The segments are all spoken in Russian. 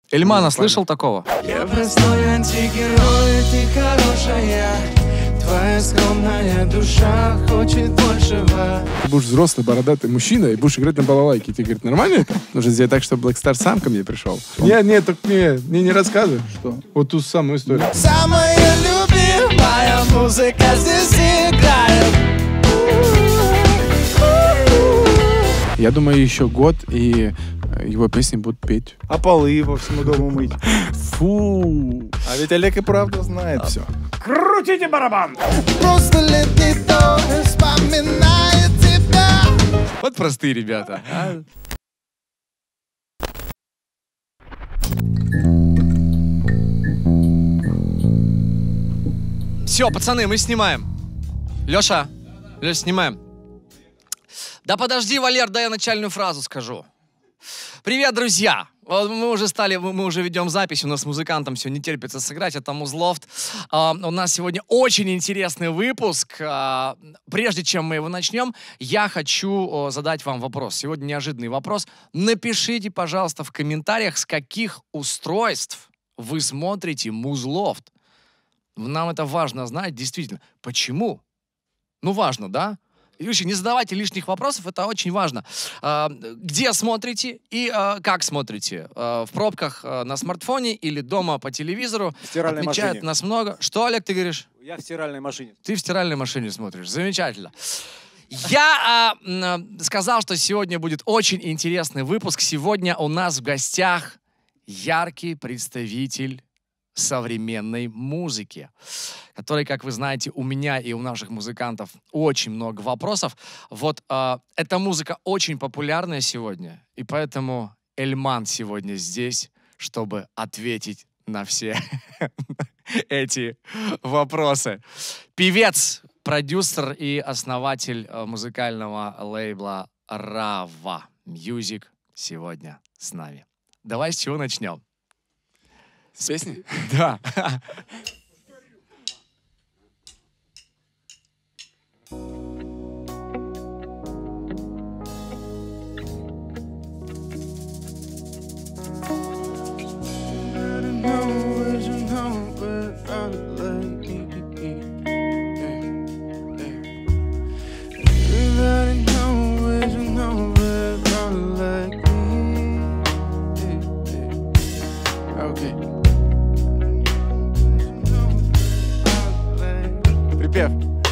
Эльмана слышал такого? Я простой антигерой, ты хорошая. Твоя скромная душа хочет большего. Ты будешь взрослый, бородатый мужчина и будешь играть на балалайке. Тебе говорят, нормально это? Нужно сделать так, чтобы Black Star сам ко мне пришел. Нет, так мне не рассказывай. Что? Вот ту самую историю. Самая любимая музыка здесь играет. Я думаю, еще год, и его песни будут петь. А полы по всему дому мыть. Фу. А ведь Олег и правда знает все. Крутите барабан! Просто летний дождь вспоминает тебя. Вот простые ребята. Все, пацаны, мы снимаем. Леша, снимаем. Да подожди, Валер, да я начальную фразу скажу. Привет, друзья! Мы уже ведем запись, у нас с музыкантом все не терпится сыграть, это Музлофт. У нас сегодня очень интересный выпуск. Прежде чем мы его начнем, я хочу задать вам вопрос. Сегодня неожиданный вопрос. Напишите, пожалуйста, в комментариях, с каких устройств вы смотрите Музлофт. Нам это важно знать, действительно. Почему? Ну, важно, да? Вообще, не задавайте лишних вопросов, это очень важно. Где смотрите и как смотрите? В пробках на смартфоне или дома по телевизору? В стиральной Отмечает машине. нас много. Что, Олег, ты говоришь? Я в стиральной машине. Ты в стиральной машине смотришь. Замечательно. Я сказал, что сегодня будет очень интересный выпуск. Сегодня у нас в гостях яркий представитель современной музыки, которой, как вы знаете, у меня и у наших музыкантов очень много вопросов. Вот эта музыка очень популярная сегодня, и поэтому Эльман сегодня здесь, чтобы ответить на все эти вопросы. Певец, продюсер и основатель музыкального лейбла Rava Music сегодня с нами. Давай с чего начнем? С песни? Да. Припев.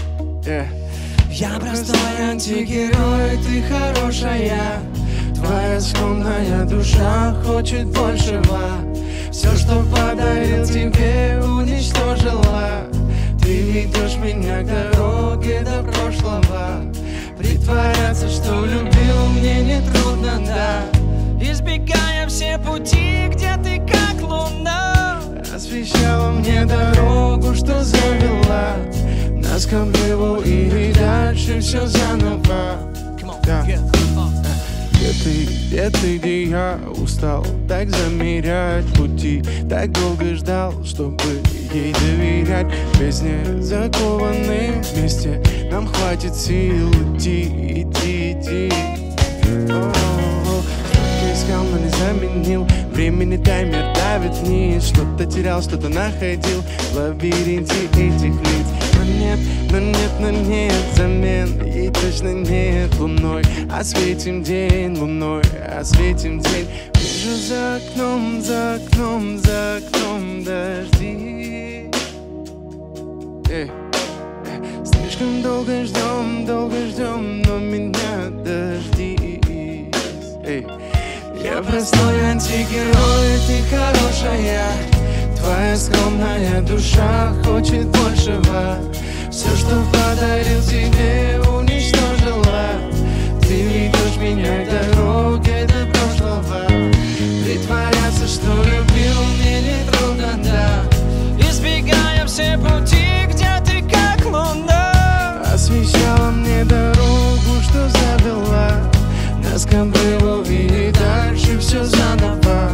Я простой антигерой, ты хорошая. Твоя скромная душа хочет большего. Все, что подарил тебе, уничтожила. Ты ведешь меня к дороге до прошлого. Притворяться, что любил, мне нетрудно, да. Избегая все пути, где ты как луна. Освещала мне дорогу, что завела нас к обрыву, и дальше все заново. Да. Где ты, где я устал так замерять пути, так долго ждал, чтобы ей доверять. В песне закованы вместе, нам хватит сил идти. Столько искал, но не заменил. Времени таймер давит вниз. Что-то терял, что-то находил в лабиринте этих лиц. Но нет замен, ей точно нет. Луной осветим день, луной осветим день. Вижу за окном дожди. Слишком долго ждем, но меня дождись. Я простой антигерой, ты хорошая. Твоя скромная душа хочет большего. Все, что подарил тебе, уничтожила. Ты ведешь меня к дороге до прошлого. Притворяться, что любил, мне нетрудно, да. Избегая все пути, где ты как луна. Освещала мне дорогу, что завела нас к обрыву, и дальше все заново.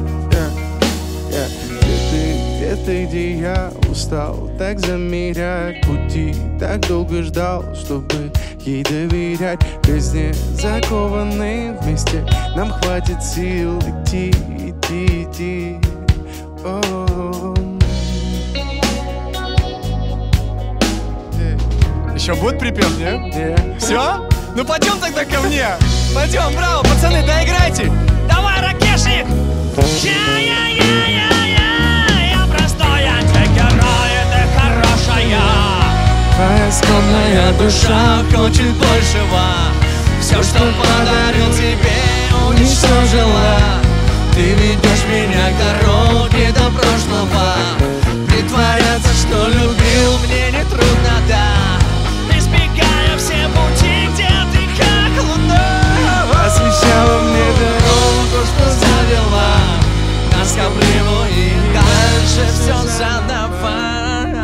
Где ты, где я устал так замерять пути, так долго ждал, чтобы ей доверять. В песне закованы вместе, нам хватит сил идти. идти. Еще будет припев, нет? Не. Все? Ну пойдем тогда ко мне. Пойдем, браво, пацаны, доиграйте. Давай, Ракешник! Я простой антигерой, ты хорошая. Твоя скромная душа хочет большего. Все, что подарил тебе, уничтожила. Ты ведешь меня к дороге до прошлого. Притворяться, что любил, мне не трудно, да. Избегая все пути, где ты как луна. Освещала мне Дорогу, что завела нас к обрыву, и дальше все заново.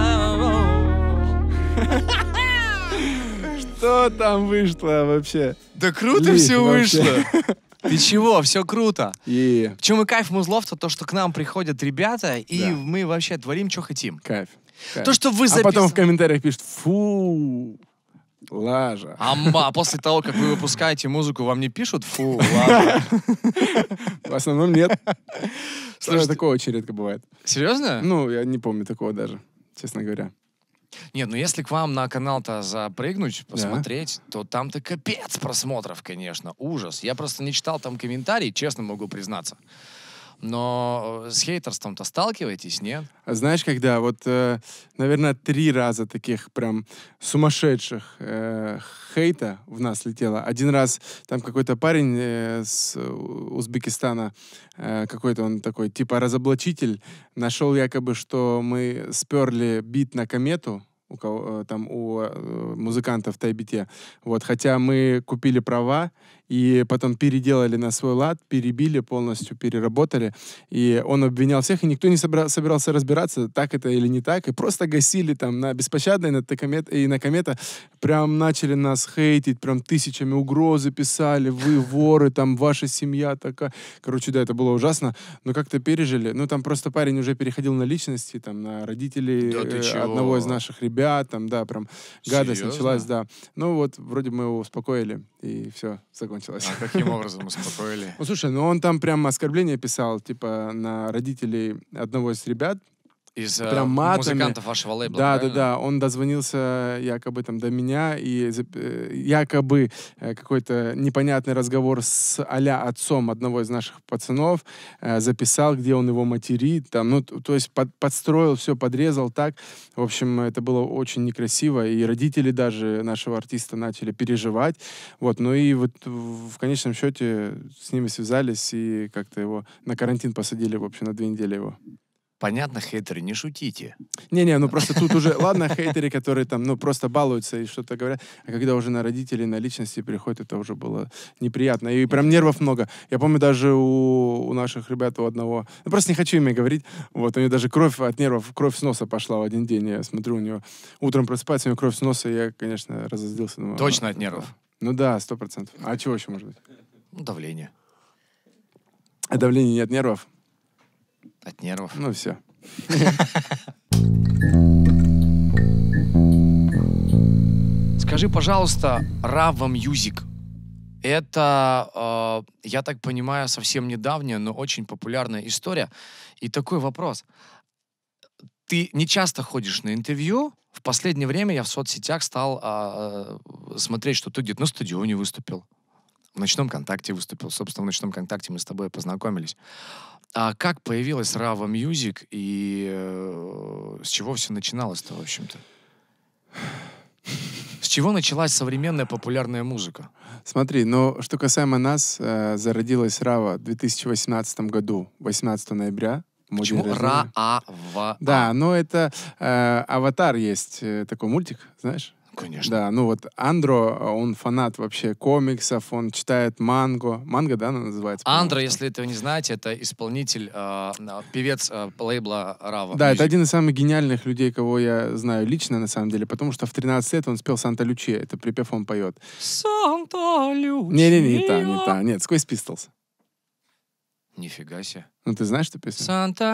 Что там вышло вообще? Да круто Лих все вообще. вышло. Ты чего? Все круто. И В чем и кайф музлов-то, то, что к нам приходят ребята, и Да. мы вообще творим, что хотим. кайф. То, что вы А потом в записали. комментариях пишут: фу, лажа. А после того, как вы выпускаете музыку, вам не пишут? Фу, ладно. В основном нет. Слушайте- Такого очень редко бывает. Серьезно? Ну, я не помню такого даже, честно говоря. Нет, ну если к вам на канал-то запрыгнуть, посмотреть, то там-то капец просмотров, конечно. Ужас. Я просто не читал там комментарии, честно могу признаться. Но с хейтерством-то сталкиваетесь, нет? А знаешь, когда вот, наверное, 3 раза таких прям сумасшедших хейта в нас летело. Один раз там какой-то парень с Узбекистана, какой-то он такой, типа разоблачитель, нашел якобы, что мы сперли бит на комету у музыкантов в Тайбите. Вот, хотя мы купили права и потом переделали на свой лад, перебили полностью, переработали. И он обвинял всех, и никто не собирался разбираться, так это или не так. И просто гасили там на беспощадной, и на комета прям начали нас хейтить, прям тысячами угрозы писали. Вы воры, там ваша семья такая. Короче, да, это было ужасно. Но как-то пережили. Ну, там просто парень уже переходил на личности, там, на родителей Да ты чего? одного из наших ребят. Там, да, прям гадость Серьезно? началась, да. Ну, вот, вроде мы его успокоили, и все, закончилось. А каким образом успокоили? Ну, слушай, ну он там прям оскорбление писал, типа, на родителей одного из ребят. Из Прям матами. музыкантов вашего лейбла, Да, правильно? да, да. Он дозвонился якобы там до меня, и якобы какой-то непонятный разговор с а-ля отцом одного из наших пацанов записал, где он его материт. Там, ну, то есть подстроил все, подрезал так. В общем, это было очень некрасиво, и родители даже нашего артиста начали переживать. Вот, ну и вот в конечном счете с ними связались и как-то его на карантин посадили, в общем, на 2 недели его. Понятно, хейтеры, не шутите. Не-не, ну просто тут уже, ладно, хейтеры, которые там, ну, просто балуются и что-то говорят, а когда уже на родителей, на личности приходит, это уже было неприятно. И прям нервов много. Я помню даже у наших ребят, у одного, ну, просто не хочу имя говорить, вот, у него даже кровь от нервов, кровь с носа пошла в один день. Я смотрю, у него утром просыпается, у него кровь с носа, и я, конечно, разозлился. Думаю, Точно от нервов? Ну да, 100%. А чего еще может быть? Ну, давление. А давление нет нервов? От нервов. Ну все. Скажи, пожалуйста, Rava Music. Это, я так понимаю, совсем недавняя, но очень популярная история. И такой вопрос. Ты не часто ходишь на интервью. В последнее время я в соцсетях стал смотреть, что ты где-то на стадионе выступил. В «Ночном контакте» выступил. Собственно, в «Ночном контакте» мы с тобой познакомились. А как появилась Rava Music и с чего все начиналось-то, в общем-то? С чего началась современная популярная музыка? Смотри, но что касаемо нас, зародилась Rava в 2018 году, 18 ноября. мой день Почему рождения. Ра-а-ва? Да, но это «Аватар» есть такой мультик, знаешь? Конечно. Да, ну вот Андро, он фанат вообще комиксов, он читает манго. Манго, да, она называется? Андро, по-моему, если это вы не знаете, это исполнитель, певец лейбла Rava Да, это Music. один из самых гениальных людей, кого я знаю лично, на самом деле, потому что в 13 лет он спел «Санта-Лючия». Это припев он поет. Санта-Лючия. Не-не-не, не та. Нет, Squaze Pistols. Нифига себе. Ну, ты знаешь эту песню?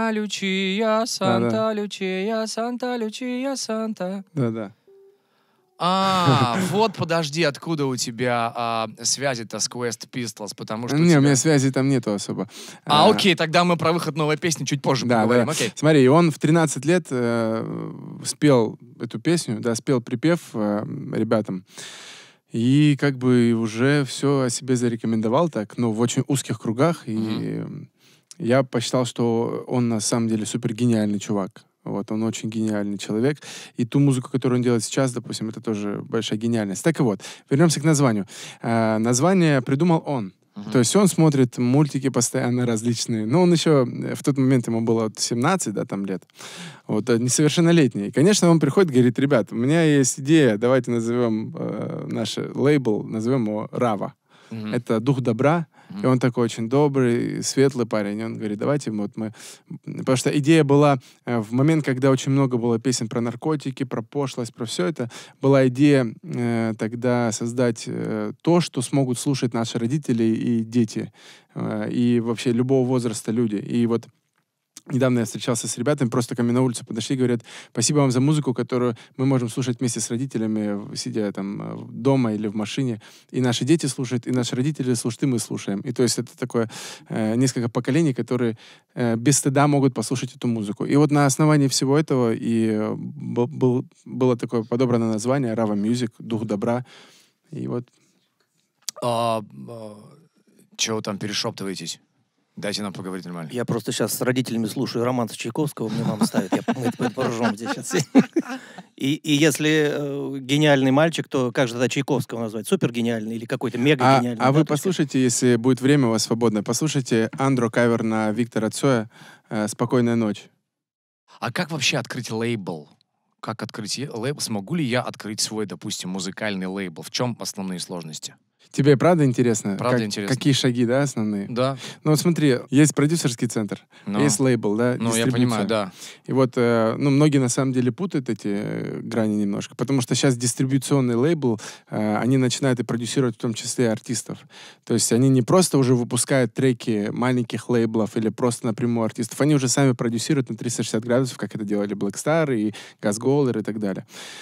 Санта-Лючия, Санта-Лючия, Санта-Лючия, Санта. Да-да. Вот подожди, откуда у тебя связи-то с Quest Pistols, потому что Не, у меня связи там нету особо. Окей, тогда мы про выход новой песни чуть позже поговорим. Окей. Смотри, он в 13 лет спел эту песню, да, спел припев ребятам. И как бы уже все о себе зарекомендовал так, в очень узких кругах. И я посчитал, что он на самом деле супер гениальный чувак. Вот, он очень гениальный человек. И ту музыку, которую он делает сейчас, допустим, это тоже большая гениальность. Так и вот, вернемся к названию. Название придумал он. То есть он смотрит мультики постоянно различные. Но он еще, в тот момент ему было 17, да, там лет. Вот, несовершеннолетний. И, конечно, он приходит и говорит: ребят, у меня есть идея, давайте назовем наш лейбл, назовем его Рава. Это дух добра. И он такой очень добрый, светлый парень. И он говорит: давайте вот мы... Потому что идея была в момент, когда очень много было песен про наркотики, про пошлость, про все это. Была идея тогда создать то, что смогут слушать наши родители и дети. И вообще любого возраста люди. И вот недавно я встречался с ребятами, просто ко мне на улице подошли и говорят: спасибо вам за музыку, которую мы можем слушать вместе с родителями, сидя там дома или в машине. И наши дети слушают, и наши родители слушают, и мы слушаем. И то есть это такое несколько поколений, которые без стыда могут послушать эту музыку. И вот на основании всего этого и было такое подобрано название Rava Music, дух добра. И вот. Чего вы там перешептываетесь? Дайте нам поговорить нормально. Я просто сейчас с родителями слушаю романс Чайковского, мне мама ставит, мы поржем здесь сейчас. И если гениальный мальчик, то как же тогда Чайковского назвать? Супер гениальный или какой-то мега гениальный? А вы послушайте, если будет время у вас свободное, послушайте Андро кавер на Виктора Цоя «Спокойная ночь». А как вообще открыть лейбл? Как открыть лейбл? Смогу ли я открыть свой, допустим, музыкальный лейбл? В чем основные сложности? Тебе правда интересно? Правда интересно. Какие шаги, да, основные? Да. Ну вот смотри, есть продюсерский центр, есть лейбл, да, Ну, я понимаю, да. И вот, многие на самом деле путают эти грани немножко, потому что сейчас дистрибьюционный лейбл, они начинают и продюсировать в том числе и артистов. То есть они не просто уже выпускают треки маленьких лейблов или просто напрямую артистов, они уже сами продюсируют на 360 градусов, как это делали Black Star и Газголер и так далее.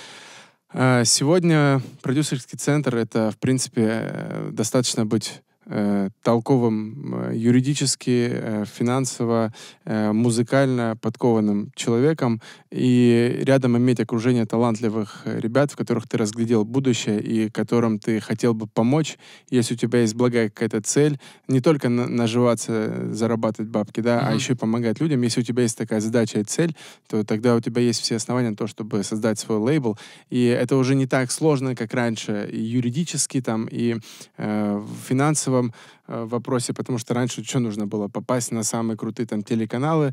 Сегодня продюсерский центр — это, в принципе, достаточно быть толковым юридически, финансово, музыкально подкованным человеком и рядом иметь окружение талантливых ребят, в которых ты разглядел будущее и которым ты хотел бы помочь, если у тебя есть благая какая-то цель, не только наживаться, зарабатывать бабки, да, а еще и помогать людям. Если у тебя есть такая задача и цель, то тогда у тебя есть все основания на то, чтобы создать свой лейбл. И это уже не так сложно, как раньше, и юридически, там, и финансово вопросе, потому что раньше что нужно было? Попасть на самые крутые там телеканалы,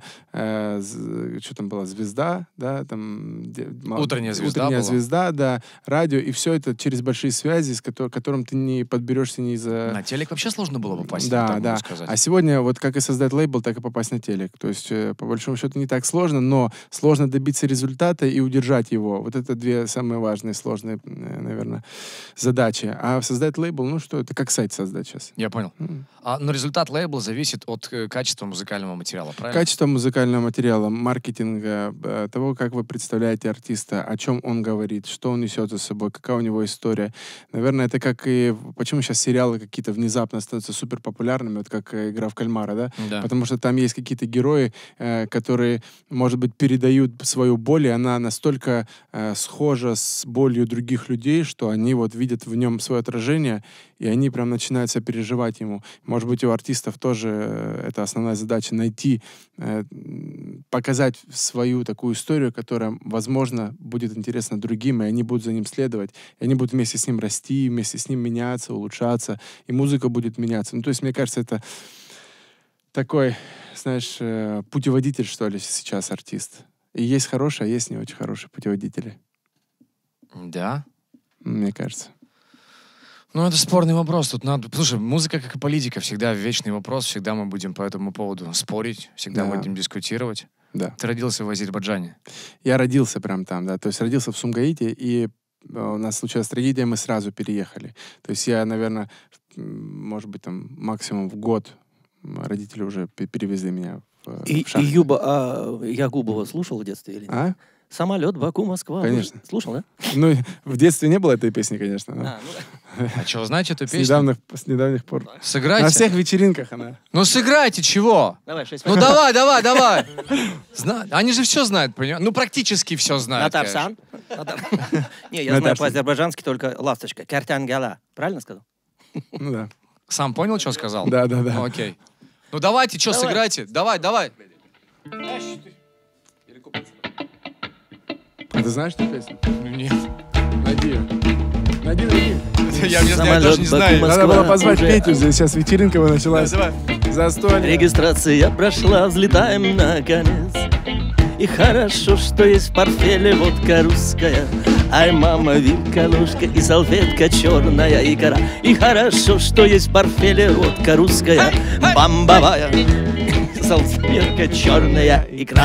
что там было, «Звезда», да, там... Утренняя звезда, да, радио, и все это через большие связи, с которым ты не подберешься ни за... На телек вообще сложно было попасть, да, да. А сегодня вот как и создать лейбл, так и попасть на телек. То есть, по большому счету, не так сложно, но сложно добиться результата и удержать его. Вот это две самые важные, сложные, наверное, задачи. А создать лейбл, ну что, это как сайт создать сейчас. Я понял. Но результат лейбла зависит от качества музыкального материала, правильно? Качество музыкального материала, маркетинга, того, как вы представляете артиста, о чем он говорит, что он несет за собой, какая у него история. Наверное, это как и... Почему сейчас сериалы какие-то внезапно становятся супер популярными, вот как «Игра в кальмара», да? Да. Потому что там есть какие-то герои, которые, может быть, передают свою боль, и она настолько схожа с болью других людей, что они вот видят в нем свое отражение, и они прям начинают сопереживать ему. Может быть, у артистов тоже это основная задача — найти, показать свою такую историю, которая, возможно, будет интересна другим, и они будут за ним следовать, и они будут вместе с ним расти, вместе с ним меняться, улучшаться, и музыка будет меняться. Ну, то есть, мне кажется, это такой, знаешь, путеводитель, что ли, сейчас артист. И есть хорошие, а есть не очень хорошие путеводители. Да? Мне кажется. Ну, это спорный вопрос. Тут надо... Слушай, музыка, как и политика, всегда вечный вопрос. Всегда мы будем по этому поводу спорить. Всегда будем дискутировать. Да. Ты родился в Азербайджане? Я родился прям там, да. То есть родился в Сумгаите, и у нас случилась трагедия, мы сразу переехали. То есть я, наверное, может быть, там максимум в год родители уже перевезли меня в Шахту. И Юба, Ягубова слушал в детстве или нет? А? Самолет Баку-Москва. Конечно. Слушал, да? Ну, в детстве не было этой песни, конечно. но А что, знаете эту с песню? недавних пор. Сыграйте. На всех вечеринках она. Ну сыграйте, чего? Давай, 6 Ну давай. Они же все знают, понимаешь? Ну практически все знают. Натарсан. Не, я знаю Натарсан. по-азербайджански только ласточка. Картангала. Правильно сказал? Ну да. Сам понял, что сказал? Да. Ну, окей. Ну давайте, что, Давай. сыграйте. Давай. А ты знаешь эту песню? Ну, нет. Найди. Я Самолет даже не знаю. Баку-Москва. Надо было позвать уже. Петю, здесь сейчас вечеринка бы началась. Застолье. Регистрация прошла, взлетаем наконец. И хорошо, что есть в портфеле водка русская. Ай, мама, вилка, ложка и салфетка черная икра. И хорошо, что есть в портфеле водка русская. Бомбовая салфетка черная икра.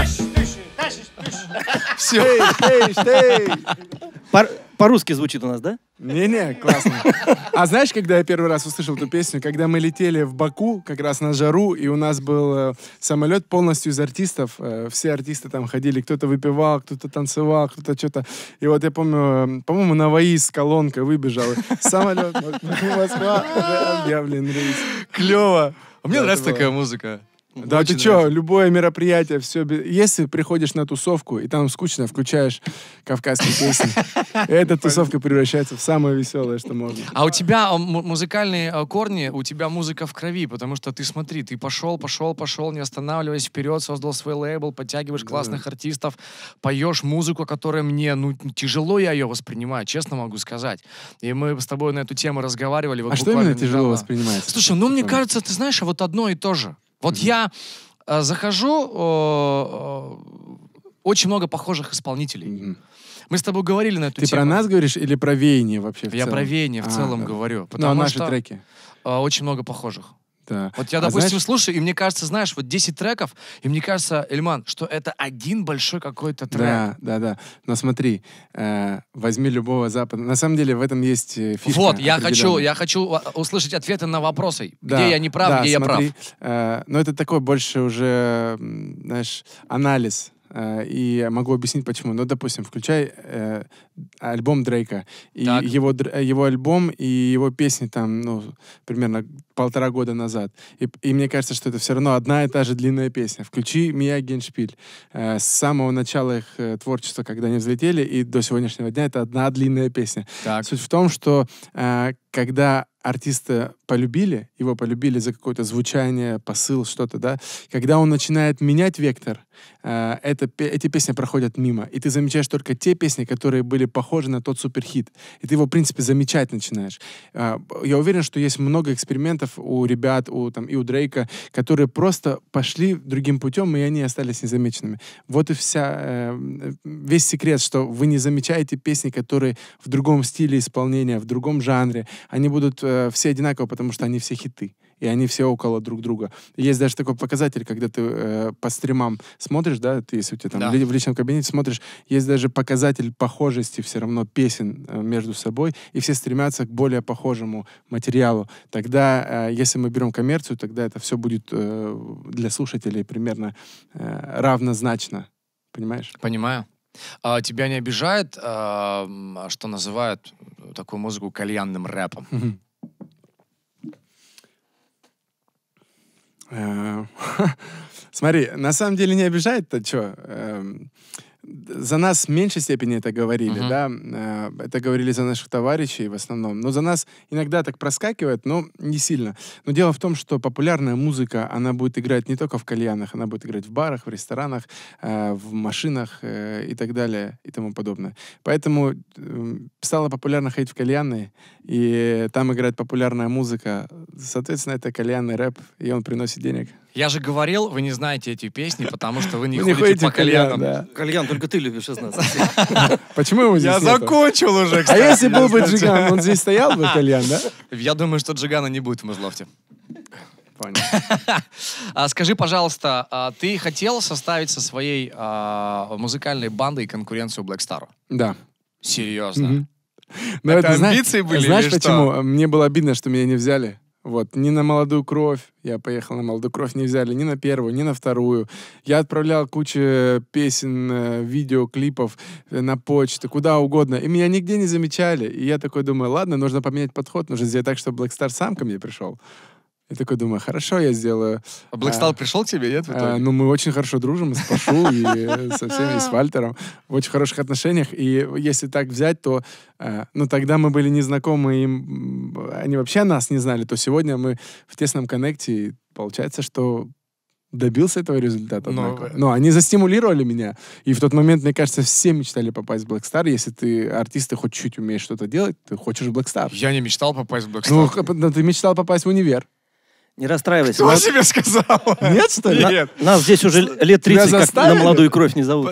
Эй. По-русски звучит у нас, да? Не-не, классно. А знаешь, когда я первый раз услышал эту песню? Когда мы летели в Баку, как раз на жару, и у нас был самолет полностью из артистов. Все артисты там ходили, кто-то выпивал, кто-то танцевал, кто-то что-то. И вот я помню, по-моему, Наваи с колонкой выбежал. Самолет, Москва, уже объявлен рейс. Клево. А мне Да, нравится это такая музыка. Да Очень ты что, нравится. любое мероприятие, все. Если приходишь на тусовку, и там скучно, включаешь кавказские песни, и эта тусовка превращается в самое веселое, что можно. А у тебя музыкальные корни, у тебя музыка в крови, потому что ты смотри, ты пошел, не останавливаясь, вперед, создал свой лейбл, подтягиваешь классных артистов, поешь музыку, которая мне, тяжело я ее воспринимаю, честно могу сказать. И мы с тобой на эту тему разговаривали. Вот А что буквально именно тяжело недавно. воспринимается? Слушай, ну мне Типа, кажется, ты знаешь, вот одно и то же. Вот я захожу, очень много похожих исполнителей. мгм. Мы с тобой говорили на эту Ты тему. про нас говоришь или про веяние вообще в Я целом? про веяние в целом да. говорю. Ну, а Потому наши что треки? очень много похожих. Да. Вот я, А допустим, знаешь, слушаю, и мне кажется, знаешь, вот 10 треков, и мне кажется, Эльман, что это один большой какой-то трек. Да. Но смотри, возьми любого запада. На самом деле в этом есть фишка. Вот, я определенная. хочу услышать ответы на вопросы. Да, Где я не прав, да, где я смотри, прав. но это такой больше уже, знаешь, анализ. И я могу объяснить, почему. Ну, допустим, включай альбом Дрейка. И Так. его альбом и его песни там, примерно 1,5 года назад. И мне кажется, что это все равно одна и та же длинная песня. Включи Мия Геншпиль. С самого начала их творчества, когда они взлетели, и до сегодняшнего дня это одна длинная песня. Так. Суть в том, что когда артиста полюбили, его полюбили за какое-то звучание, посыл, что-то, да, когда он начинает менять вектор, эти песни проходят мимо, и ты замечаешь только те песни, которые были похожи на тот суперхит, и ты его, в принципе, замечать начинаешь. Я уверен, что есть много экспериментов у ребят, и у Дрейка, которые просто пошли другим путем, и они остались незамеченными. Вот и весь секрет, что вы не замечаете песни, которые в другом стиле исполнения, в другом жанре, они будут все одинаково, потому что они все хиты. И они все около друг друга. И есть даже такой показатель, когда ты по стримам смотришь, да, ты, если у тебя там Да. в личном кабинете смотришь, есть даже показатель похожести все равно песен между собой, и все стремятся к более похожему материалу. Тогда, если мы берем коммерцию, тогда это все будет для слушателей примерно равнозначно. Понимаешь? Понимаю. А тебя не обижает, что называют такую музыку кальянным рэпом? Смотри, на самом деле не обижает-то что? За нас в меньшей степени это говорили, Мгм. да? Это говорили за наших товарищей в основном. Но за нас иногда так проскакивает, но не сильно. Но дело в том, что популярная музыка, она будет играть не только в кальянах, она будет играть в барах, в ресторанах, в машинах и так далее и тому подобное. Поэтому стало популярно ходить в кальянные, и там играет популярная музыка. Соответственно, это кальянный рэп, и он приносит денег. Я же говорил, вы не знаете эти песни, потому что вы не Вы ходите по в кальян, кальянам. да. Кальян, только ты любишь из нас. Почему его здесь Я нету? закончил уже, А кстати. если был бы Джиган, он здесь стоял бы, кальян, да? Я думаю, что Джигана не будет в Музлофте. Понял. Скажи, пожалуйста, ты хотел составить со своей музыкальной бандой конкуренцию Black Star? Да. Серьезно? Мгм. Но Это знаешь- амбиции были Знаешь, или что? почему? Мне было обидно, что меня не взяли. Вот, ни на «Молодую кровь». Я поехал на «Молодую кровь», не взяли ни на первую, ни на вторую. Я отправлял кучу песен, видео, клипов на почту, куда угодно. И меня нигде не замечали. И я такой думаю, ладно, нужно поменять подход. Нужно сделать так, чтобы Black Star сам ко мне пришел. Я такой думаю, хорошо, я сделаю. А Black Star пришел к тебе, нет? Ну, мы очень хорошо дружим и с Пашу, и со всеми, и с Вальтером. В очень хороших отношениях. И если так взять, то... Ну, тогда мы были незнакомы, им, они вообще нас не знали. То сегодня мы в тесном коннекте, и получается, что добился этого результата. Но они застимулировали меня. И в тот момент, мне кажется, все мечтали попасть в Black Star. Если ты артист, ты хоть чуть умеешь что-то делать, ты хочешь в Black Star. Я не мечтал попасть в Black Star. Ну, ты мечтал попасть в универ. Не расстраивайся. Кто тебе сказал? Нет, что ли? Нет. Нас здесь уже лет 30 как на «Молодую кровь» не зовут.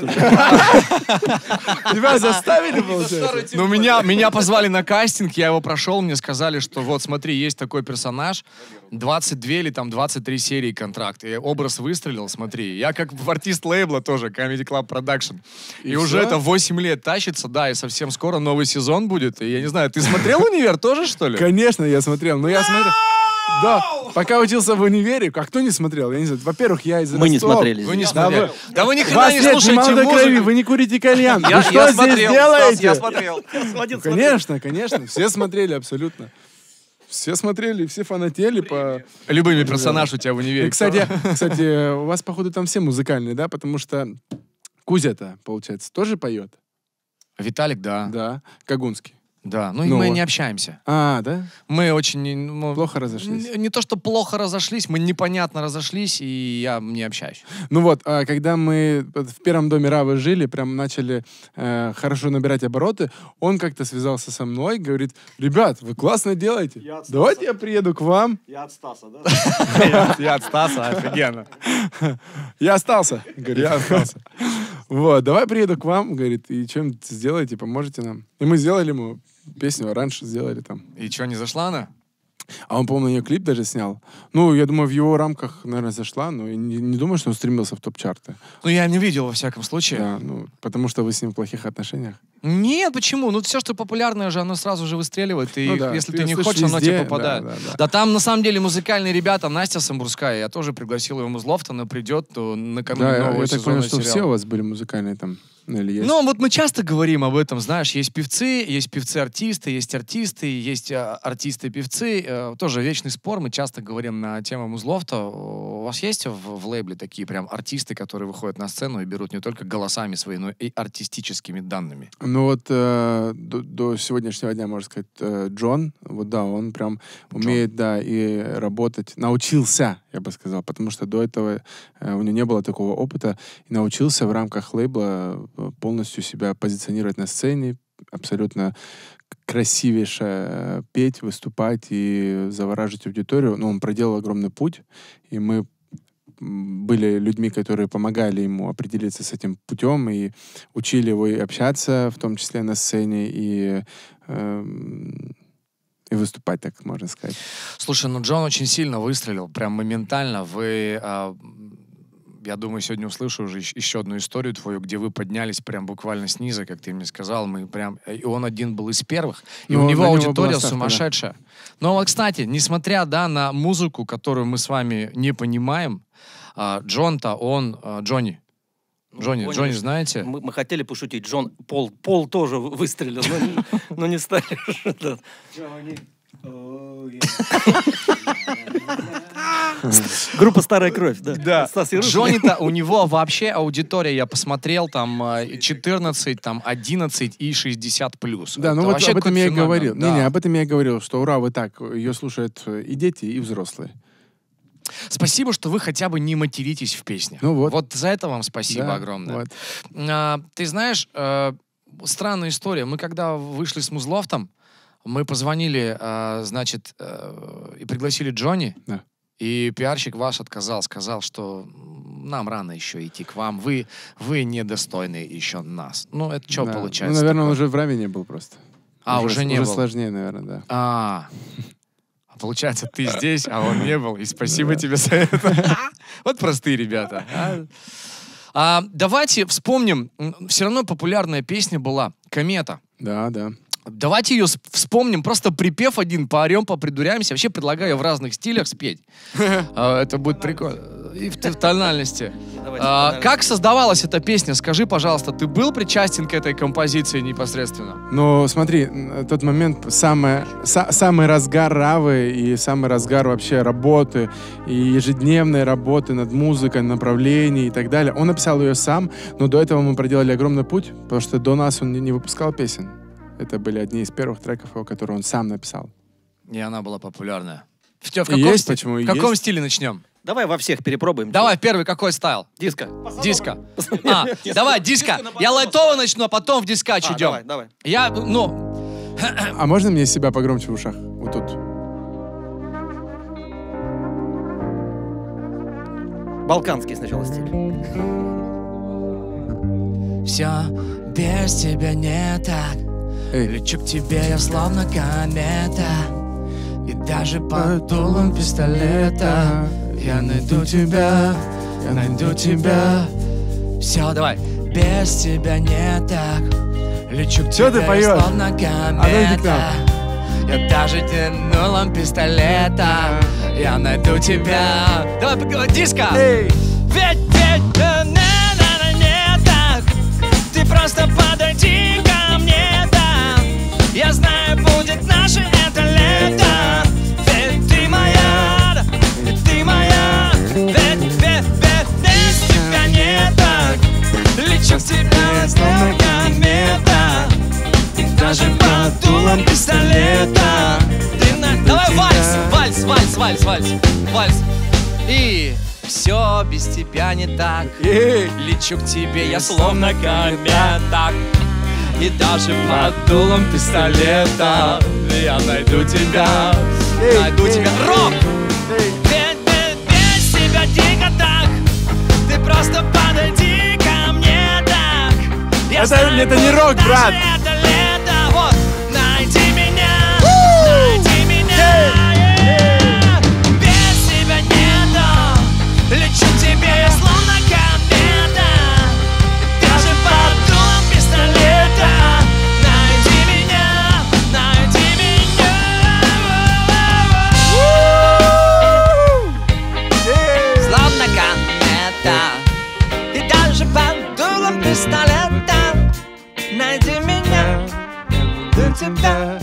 Тебя заставили, получается? Ну, меня позвали на кастинг, я его прошел, мне сказали, что вот, смотри, есть такой персонаж, 22 или там 23 серии контракт, и образ выстрелил, смотри. Я как артист лейбла тоже, Comedy Club Production. И уже это 8 лет тащится, да, и совсем скоро новый сезон будет. И я не знаю, ты смотрел «Универ» тоже, что ли? Конечно, я смотрел. Но я смотрел... Да, пока учился в универе, а кто не смотрел? Я не знаю. Во-первых, я из Ростова. Мы не смотрели. Вы не смотрели. Да вы ни хрена Вас не нет, слушаете молодой крови, музыку. вы не курите кальян. Вы что Я здесь смотрел, делаете? Стас, я смотрел. Конечно, конечно. Все смотрели абсолютно. Все смотрели, все фанатели по... Любыми персонаж у тебя в универе. И, кстати, у вас, походу, там все музыкальные, да? Потому что Кузя-то, получается, тоже поет? Виталик, да. Да. Кагунский. Да, ну и Ну мы вот. не общаемся. А, да? Мы очень... Плохо разошлись. Не то, что плохо разошлись, мы непонятно разошлись, и я не общаюсь. Ну вот, когда мы в первом доме Равы жили, прям начали хорошо набирать обороты, он как-то связался со мной, говорит, ребят, вы классно делаете, давайте я приеду к вам. Я от Стаса, да? Я от Стаса, офигенно. Я остался, говорит, я остался. Вот, давай приеду к вам, говорит, и что-нибудь сделаете, поможете нам. И мы сделали ему песню раньше сделали там. И что, не зашла она? А он, по-моему, на нее клип даже снял. Ну, я думаю, в его рамках, наверное, зашла, но я не думаю, что он стремился в топ-чарты. Ну, я не видел, во всяком случае. Да, ну, потому что вы с ним в плохих отношениях. Нет, почему? Ну, все, что популярное же, оно сразу же выстреливает. И Ну да, если ты ты не слышишь хочешь, оно везде, тебе попадает. да. Да там, на самом деле, музыкальные ребята. Настя Самбурская, я тоже пригласил ее из Лофта, она придет накануне Да, нового я так сезона понял, что сериала. все у вас были музыкальные там. Ну, или есть? Ну, вот мы часто говорим об этом, знаешь, есть певцы-артисты, есть артисты, есть артисты-певцы. Тоже вечный спор, мы часто говорим на тему музлофта. У вас есть в лейбле такие прям артисты, которые выходят на сцену и берут не только голосами своими, но и артистическими данными? Ну вот до сегодняшнего дня, можно сказать, Джон, вот да, он прям умеет, да, и работать, научился, я бы сказал, потому что до этого у него не было такого опыта, и научился в рамках лейбла полностью себя позиционировать на сцене, абсолютно красивейше петь, выступать и завораживать аудиторию. Но он проделал огромный путь, и мы были людьми, которые помогали ему определиться с этим путем и учили его и общаться, в том числе на сцене, и выступать, так можно сказать. Слушай, ну Джон очень сильно выстрелил, прям моментально. Вы... Я думаю, сегодня услышу уже еще одну историю твою, где вы поднялись прям буквально снизу, как ты мне сказал. Мы прям... И он один был из первых. И Ну, у него на него аудитория была ставка, сумасшедшая. Да. Но вот, кстати, несмотря, да, на музыку, которую мы с вами не понимаем, Джон-то, он... Джонни, Джонни, знаете? Мы хотели пошутить. Пол тоже выстрелил, но не стали. Группа «Старая кровь», да. Да. Стас Ярушкин. Джонни-то, у него вообще аудитория, я посмотрел, там 14, там 11 и 60 плюс. Да, ну Это вот вообще об этом я и какой-то говорил. феномен, да. Об этом я и говорил, что ура, вы так, ее слушают и дети, и взрослые. Спасибо, что вы хотя бы не материтесь в песне. Ну вот. Вот за это вам спасибо Да, огромное. вот. Ты знаешь, странная история. Мы когда вышли с Музлофтом, мы позвонили, значит, и пригласили Джонни. Да. И пиарщик ваш отказал, сказал, что нам рано еще идти к вам. Вы недостойны еще нас. Ну, это что Да. получается? Ну, наверное, он такое? уже в Раме не был просто. Уже не был. сложнее, наверное, да. Получается, ты здесь, а он не был. И спасибо тебе за это. Вот простые ребята. Давайте вспомним. Все равно популярная песня была «Комета». Да, да. Давайте ее вспомним, просто припев один, поорем, попридуряемся. Вообще предлагаю ее в разных стилях спеть. Это будет прикольно. И в тональности. Как создавалась эта песня? Скажи, пожалуйста, ты был причастен к этой композиции непосредственно? Ну, смотри, тот момент, самый разгар Равы и самый разгар вообще работы и ежедневной работы над музыкой, направлением и так далее. Он написал ее сам, но до этого мы проделали огромный путь, потому что до нас он не выпускал песен. Это были одни из первых треков его, которые он сам написал. И она была популярная. В каком стиле начнем? Давай во всех перепробуем. Давай, первый какой стайл? Диско. Диско. Давай, диско. Я лайтово начну, а потом в дискач идем. Давай. Я, А можно мне себя погромче в ушах? Вот тут. Балканский сначала стиль. Все без тебя не так. Лечу к тебе я словно комета. И даже под дулом пистолета я найду тебя, я найду тебя. Все, давай. Без тебя не так. Лечу к Чё ты тебе поёшь? я словно иди к комета. Я даже тянулом пистолета. Я найду тебя. давай, диско. Ведь, не так. Ты просто подойди ко мне, да. Я знаю, будет наше это лето. Ведь ты моя, ведь ты моя. Ведь без тебя не так. Лечу к тебе, словно комета. И даже под дулом пистолета. Давай вальс. И все без тебя не так. Лечу к тебе, я словно комета. И даже под дулом пистолета я найду тебя. Найду тебя. Рок! Ведь без тебя дико так. Ты просто подойди ко мне так. Я знаю, Это не будет рок, наше брат. это лето. Вот, найди меня, найди меня. Без тебя нету. Лечу к тебе, я словно комета. Даже под дулом пистолета. Найди меня, найди меня. Словно комета. И даже под дулом пистолета. Найди меня, найду тебя.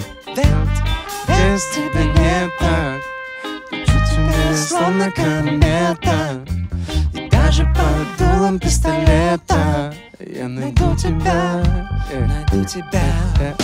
Без тебя не так. Лечу к тебе, словно комета. И даже под дулом пистолета. Я найду тебя. Найду тебя.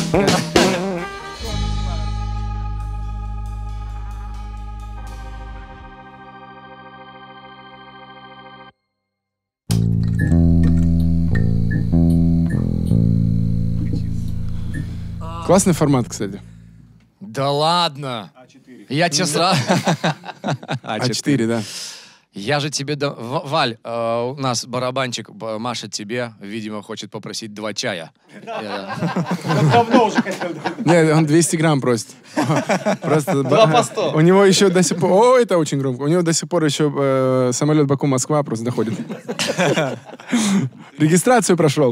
Классный формат, кстати. Да ладно. Я тебе сразу... А4, да. Я же тебе... Валь, у нас барабанчик машет тебе, видимо, хочет попросить 2 чая. Давно уже хотел. Нет, он 200 грамм просит. Просто 2 по 100. У него еще до сих пор... О, это очень громко. У него до сих пор еще самолет Баку-Москва просто доходит. Регистрацию прошел.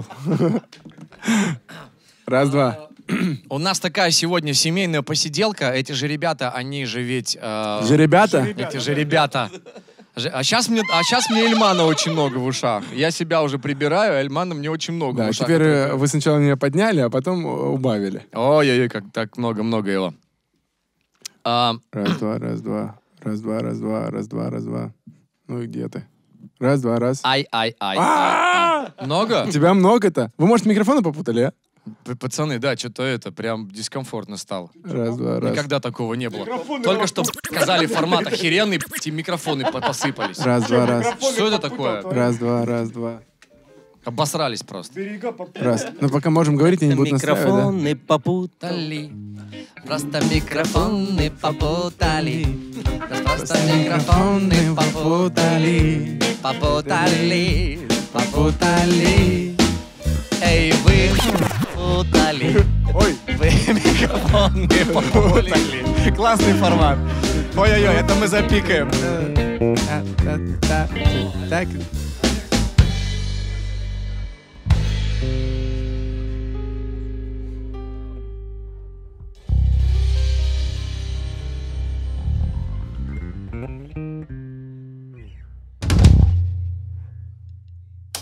Раз, два. У нас такая сегодня семейная посиделка. Эти же ребята, они же ведь... Же ребята? Эти же ребята. А сейчас мне Эльмана очень много в ушах. Я себя уже прибираю, а Эльмана мне очень много в Да, ушах. теперь вы сначала меня подняли, а потом убавили. Ой-ой-ой, как так много его. Раз, два, раз, два. Раз, два, раз, два, раз, два, раз, два. Ну и где ты? Раз, два, раз. Ай. Много? Тебя много-то? Вы, может, микрофоны попутали, а? Пацаны, да, что-то это прям дискомфортно стало. Раз, два, раз. Никогда такого не было. Только что сказали формат охеренный, эти микрофоны посыпались. Раз, два, раз. Что это такое? Раз, два, раз, два. Обосрались просто. Раз. Ну, пока можем говорить, я не буду настраивать, да? Микрофоны попутали. Просто микрофоны попутали. Просто микрофоны попутали. Попутали. Эй, вы путали. Ой, Вы микрофоны попутали. Классный формат. Ой-ой-ой, это мы запикаем. так.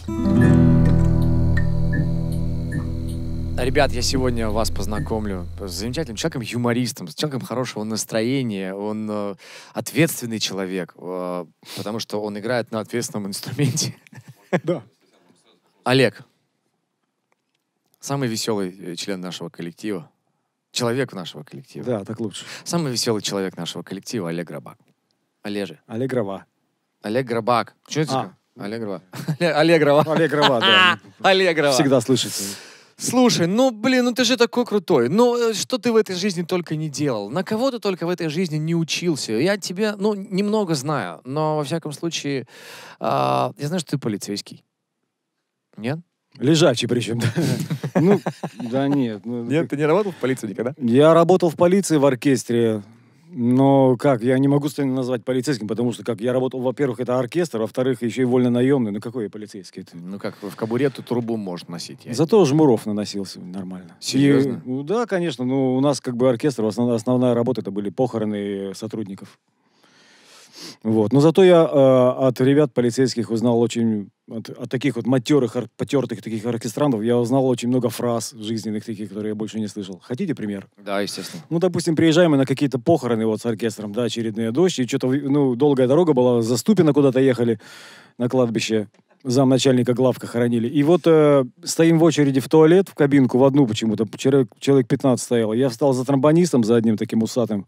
Ребят, я сегодня вас познакомлю с замечательным человеком, юмористом, с человеком хорошего настроения. Он ответственный человек, потому что он играет на ответственном инструменте. Да. Олег. Самый веселый член нашего коллектива. Человек нашего коллектива. Да, так лучше. Самый веселый человек нашего коллектива Олег Грабак. Олежи. Аллегрова. Олег Грабак. Что это такое? Аллегрова. Аллегрова. Аллегрова, да. Аллегрова. Всегда слышится. Слушай, ну, блин, ну ты же такой крутой. Ну, что ты в этой жизни только не делал? На кого ты только в этой жизни не учился? Я тебя, ну, немного знаю, но, во всяком случае, я знаю, что ты полицейский. Нет? Лежачий причем, да. Ну, да нет. Нет, ты не работал в полиции никогда? Я работал в полиции в оркестре. Но как, я не могу себя назвать полицейским, потому что как я работал, во-первых, это оркестр, во-вторых, еще и вольно-наемный. Ну какой я полицейский? Ну как, в кобуре ты трубу можешь носить. Зато жмуров наносился нормально. Серьезно? Ну да, конечно. Ну, у нас как бы оркестр, основная работа это были похороны сотрудников. Вот. Но зато я от ребят полицейских узнал очень, от таких вот матерых, потертых таких оркестрантов, я узнал очень много фраз жизненных таких, которые я больше не слышал. Хотите пример? Да, естественно. Ну, допустим, приезжаем мы на какие-то похороны вот с оркестром, да, очередные дождь, и что-то, ну, долгая дорога была, за Ступино куда-то ехали на кладбище, замначальника главка хоронили. И вот стоим в очереди в туалет, в кабинку, в одну почему-то, человек 15 стояло. Я встал за тромбонистом, за одним таким усатым.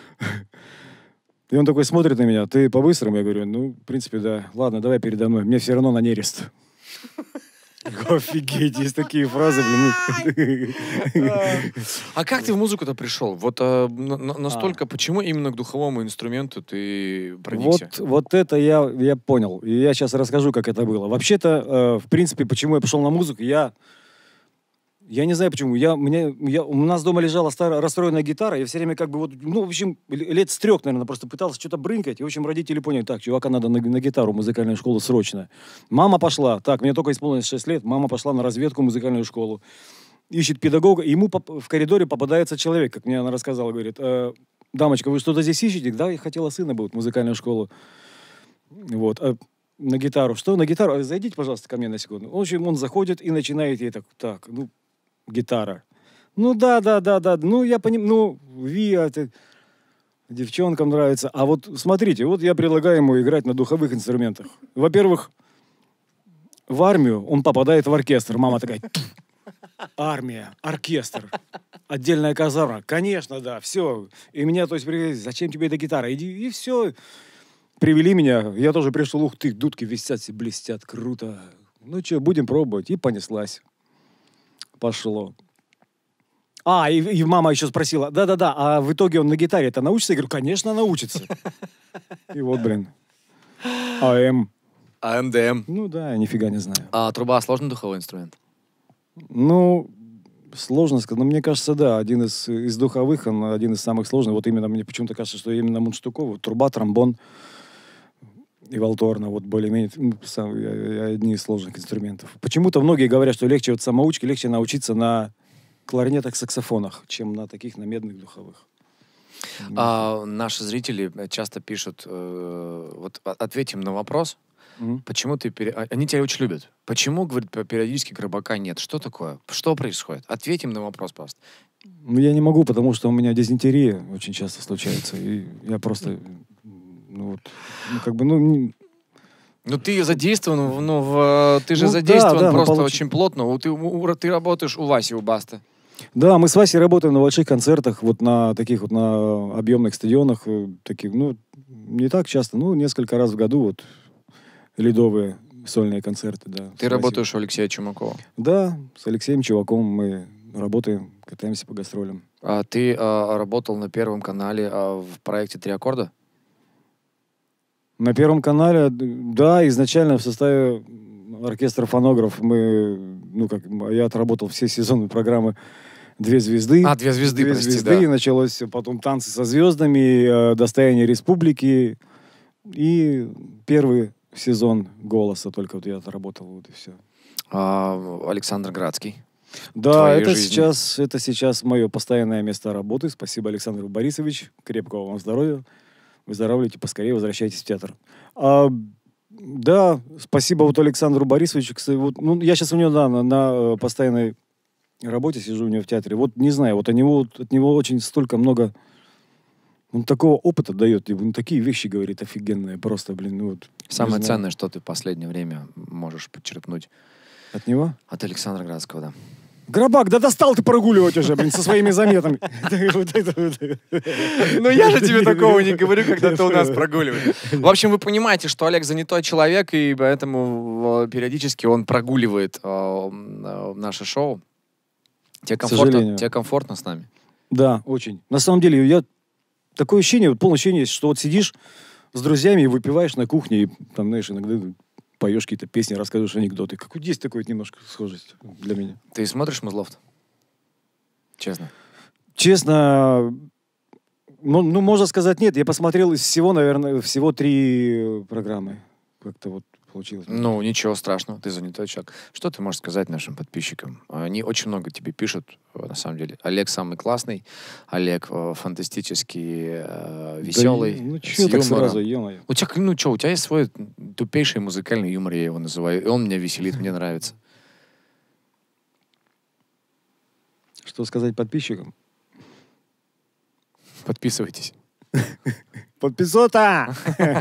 И он такой смотрит на меня, ты по-быстрому? Я говорю, ну, в принципе, да. Ладно, давай передо мной, мне все равно на нерест. Офигеть, есть такие фразы, блин. А как ты в музыку-то пришел? Вот настолько, почему именно к духовому инструменту ты проникся? Вот это я понял. И я сейчас расскажу, как это было. Вообще-то, в принципе, почему я пошел на музыку, я не знаю почему. У нас дома лежала старая расстроенная гитара. Я все время как бы вот, ну, в общем, лет с 3, наверное, просто пытался что-то брынкать. И, в общем, родители поняли, так, чувака надо на гитару в музыкальную школу срочно. Мама пошла, так, мне только исполнилось 6 лет, мама пошла на разведку в музыкальную школу. Ищет педагога, и ему в коридоре попадается человек, как мне она рассказала, говорит, дамочка, вы что-то здесь ищете? Да, я хотела сына будет в музыкальную школу. Вот, на гитару. Что, на гитару? Зайдите, пожалуйста, ко мне на секунду. В общем, он заходит и начинает ей так, ну, гитара. Ну да, ну я понимаю, ну, это девчонкам нравится. А вот смотрите, вот я предлагаю ему играть на духовых инструментах. Во-первых, в армию он попадает в оркестр. Мама такая, армия, оркестр, отдельная казарма. Конечно, да, все. И меня, то есть, зачем тебе эта гитара? Иди, и все. Привели меня, я тоже пришел, ух ты, дудки висят, все блестят, круто. Ну что, будем пробовать. И понеслась. Пошло. И мама еще спросила, да-да-да, а в итоге он на гитаре-то научится? Я говорю, конечно, научится. И вот, блин. АМ. АМДМ. Ну да, я нифига не знаю. А труба сложный духовой инструмент? Ну, сложно сказать, но мне кажется, да, один из духовых, он один из самых сложных. Вот именно мне почему-то кажется, что именно Мундштуков, труба, тромбон и валторна, вот более-менее одни из сложных инструментов. Почему-то многие говорят, что легче вот самоучки, легче научиться на кларнетах, саксофонах, чем на таких, на медных духовых. Наши зрители часто пишут, вот ответим на вопрос, почему ты... Они тебя очень любят. Почему, говорит, периодически Грабака нет? Что такое? Что происходит? Ответим на вопрос просто. Ну, я не могу, потому что у меня дизентерия очень часто случается. И я просто... Ну, вот, ну, как бы, ну... Ну, ты задействован, ты же задействован да, просто очень плотно. Ты работаешь у Васи, у Басты. Да, мы с Васей работаем на больших концертах, вот на таких вот, на объемных стадионах, таких, ну, не так часто, ну, несколько раз в году, вот, ледовые сольные концерты, да. Ты работаешь у Алексея Чумакова? Да, с Алексеем Чуваковым мы работаем, катаемся по гастролям. А ты работал на Первом канале в проекте «Три аккорда»? На Первом канале, да, изначально в составе оркестра «Фонограф» я отработал все сезоны программы «Две звезды». «Две звезды», «Две прости, звезды», да. началось потом «Танцы со звездами», «Достояние республики» и первый сезон «Голоса», только вот я отработал, вот и все. Александр Градский. Да, это сейчас мое постоянное место работы. Спасибо, Александр Борисович. Крепкого вам здоровья. Выздоравливайте, поскорее возвращайтесь в театр. Да, спасибо вот Александру Борисовичу. Кстати, вот, ну, я сейчас у него, да, на постоянной работе сижу у него в театре. Вот не знаю, вот от него очень столько много... Он такого опыта дает, и он такие вещи говорит офигенные, просто, блин, ну вот. Самое ценное, что ты в последнее время можешь подчерпнуть От него? от Александра Градского, да. Грабак, да достал ты прогуливать уже, блин, со своими заметами. Ну я же тебе такого не говорю, когда ты у нас прогуливаешь. В общем, вы понимаете, что Олег занятой человек, и поэтому периодически он прогуливает наше шоу. Тебе комфортно с нами? Да, очень. На самом деле, я такое ощущение, вот полное ощущение, что вот сидишь с друзьями и выпиваешь на кухне, и там, знаешь, иногда поешь какие-то песни, рассказываешь анекдоты. Как вот есть такое немножко схожесть для меня. Ты смотришь «Музлофт»? Честно. Честно, ну, можно сказать, нет. Я посмотрел из всего, наверное, всего 3 программы. Как-то вот получилось. Ну, ничего страшного, ты занятой человек. Что ты можешь сказать нашим подписчикам? Они очень много тебе пишут, на самом деле. Олег самый классный, Олег фантастически веселый, да, ну, с чё так юмором. сразу, ё-моё. У тебя есть свой тупейший музыкальный юмор, я его называю, и он меня веселит, мне нравится. Что сказать подписчикам? Подписывайтесь. Подписота!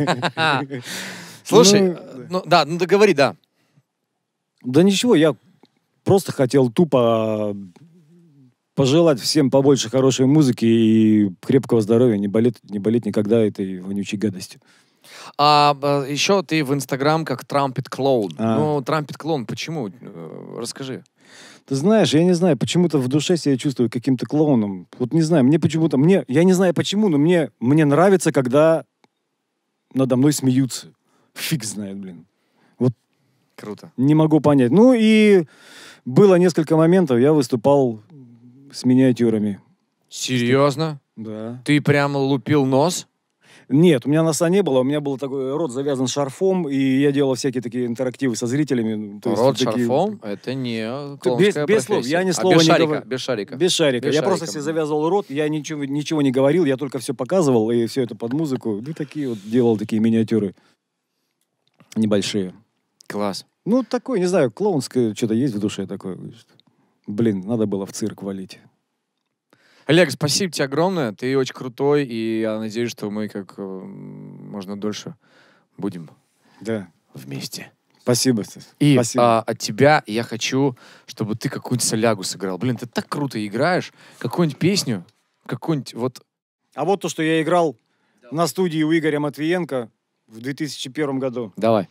Слушай, ну договори, да. Да ничего, я просто хотел тупо пожелать всем побольше хорошей музыки и крепкого здоровья, не болеть никогда этой вонючей гадостью. Еще ты в Инстаграм как Trumpet Clown. Ну, Trumpet Clown, почему? Расскажи. Ты знаешь, я не знаю, почему-то в душе себя чувствую каким-то клоуном. Вот не знаю, мне почему-то, я не знаю почему, но мне нравится, когда надо мной смеются. Фиг знает, блин. Вот круто. Не могу понять. Ну и было несколько моментов, я выступал с миниатюрами. Серьезно? Да. Ты прям лупил нос? Нет, у меня носа не было, у меня был такой рот завязан шарфом, и я делал всякие такие интерактивы со зрителями. То есть рот шарфом? Это не клоунская без слов, я ни слова не говорил. Без шарика. Без шарика. Я просто себе завязывал рот, я ничего не говорил, я только все показывал, и все это под музыку. Ну, такие вот, делал такие миниатюры небольшие. Класс. Ну, такое, не знаю, клоунское что-то есть в душе такое. Блин, надо было в цирк валить. Олег, спасибо тебе огромное. Ты очень крутой, и я надеюсь, что мы как можно дольше будем вместе. Спасибо. И спасибо. От тебя я хочу, чтобы ты какую-нибудь солягу сыграл. Блин, ты так круто играешь. Какую-нибудь песню, какую-нибудь вот... А вот то, что я играл на студии у Игоря Матвиенко в 2001 году. Давай.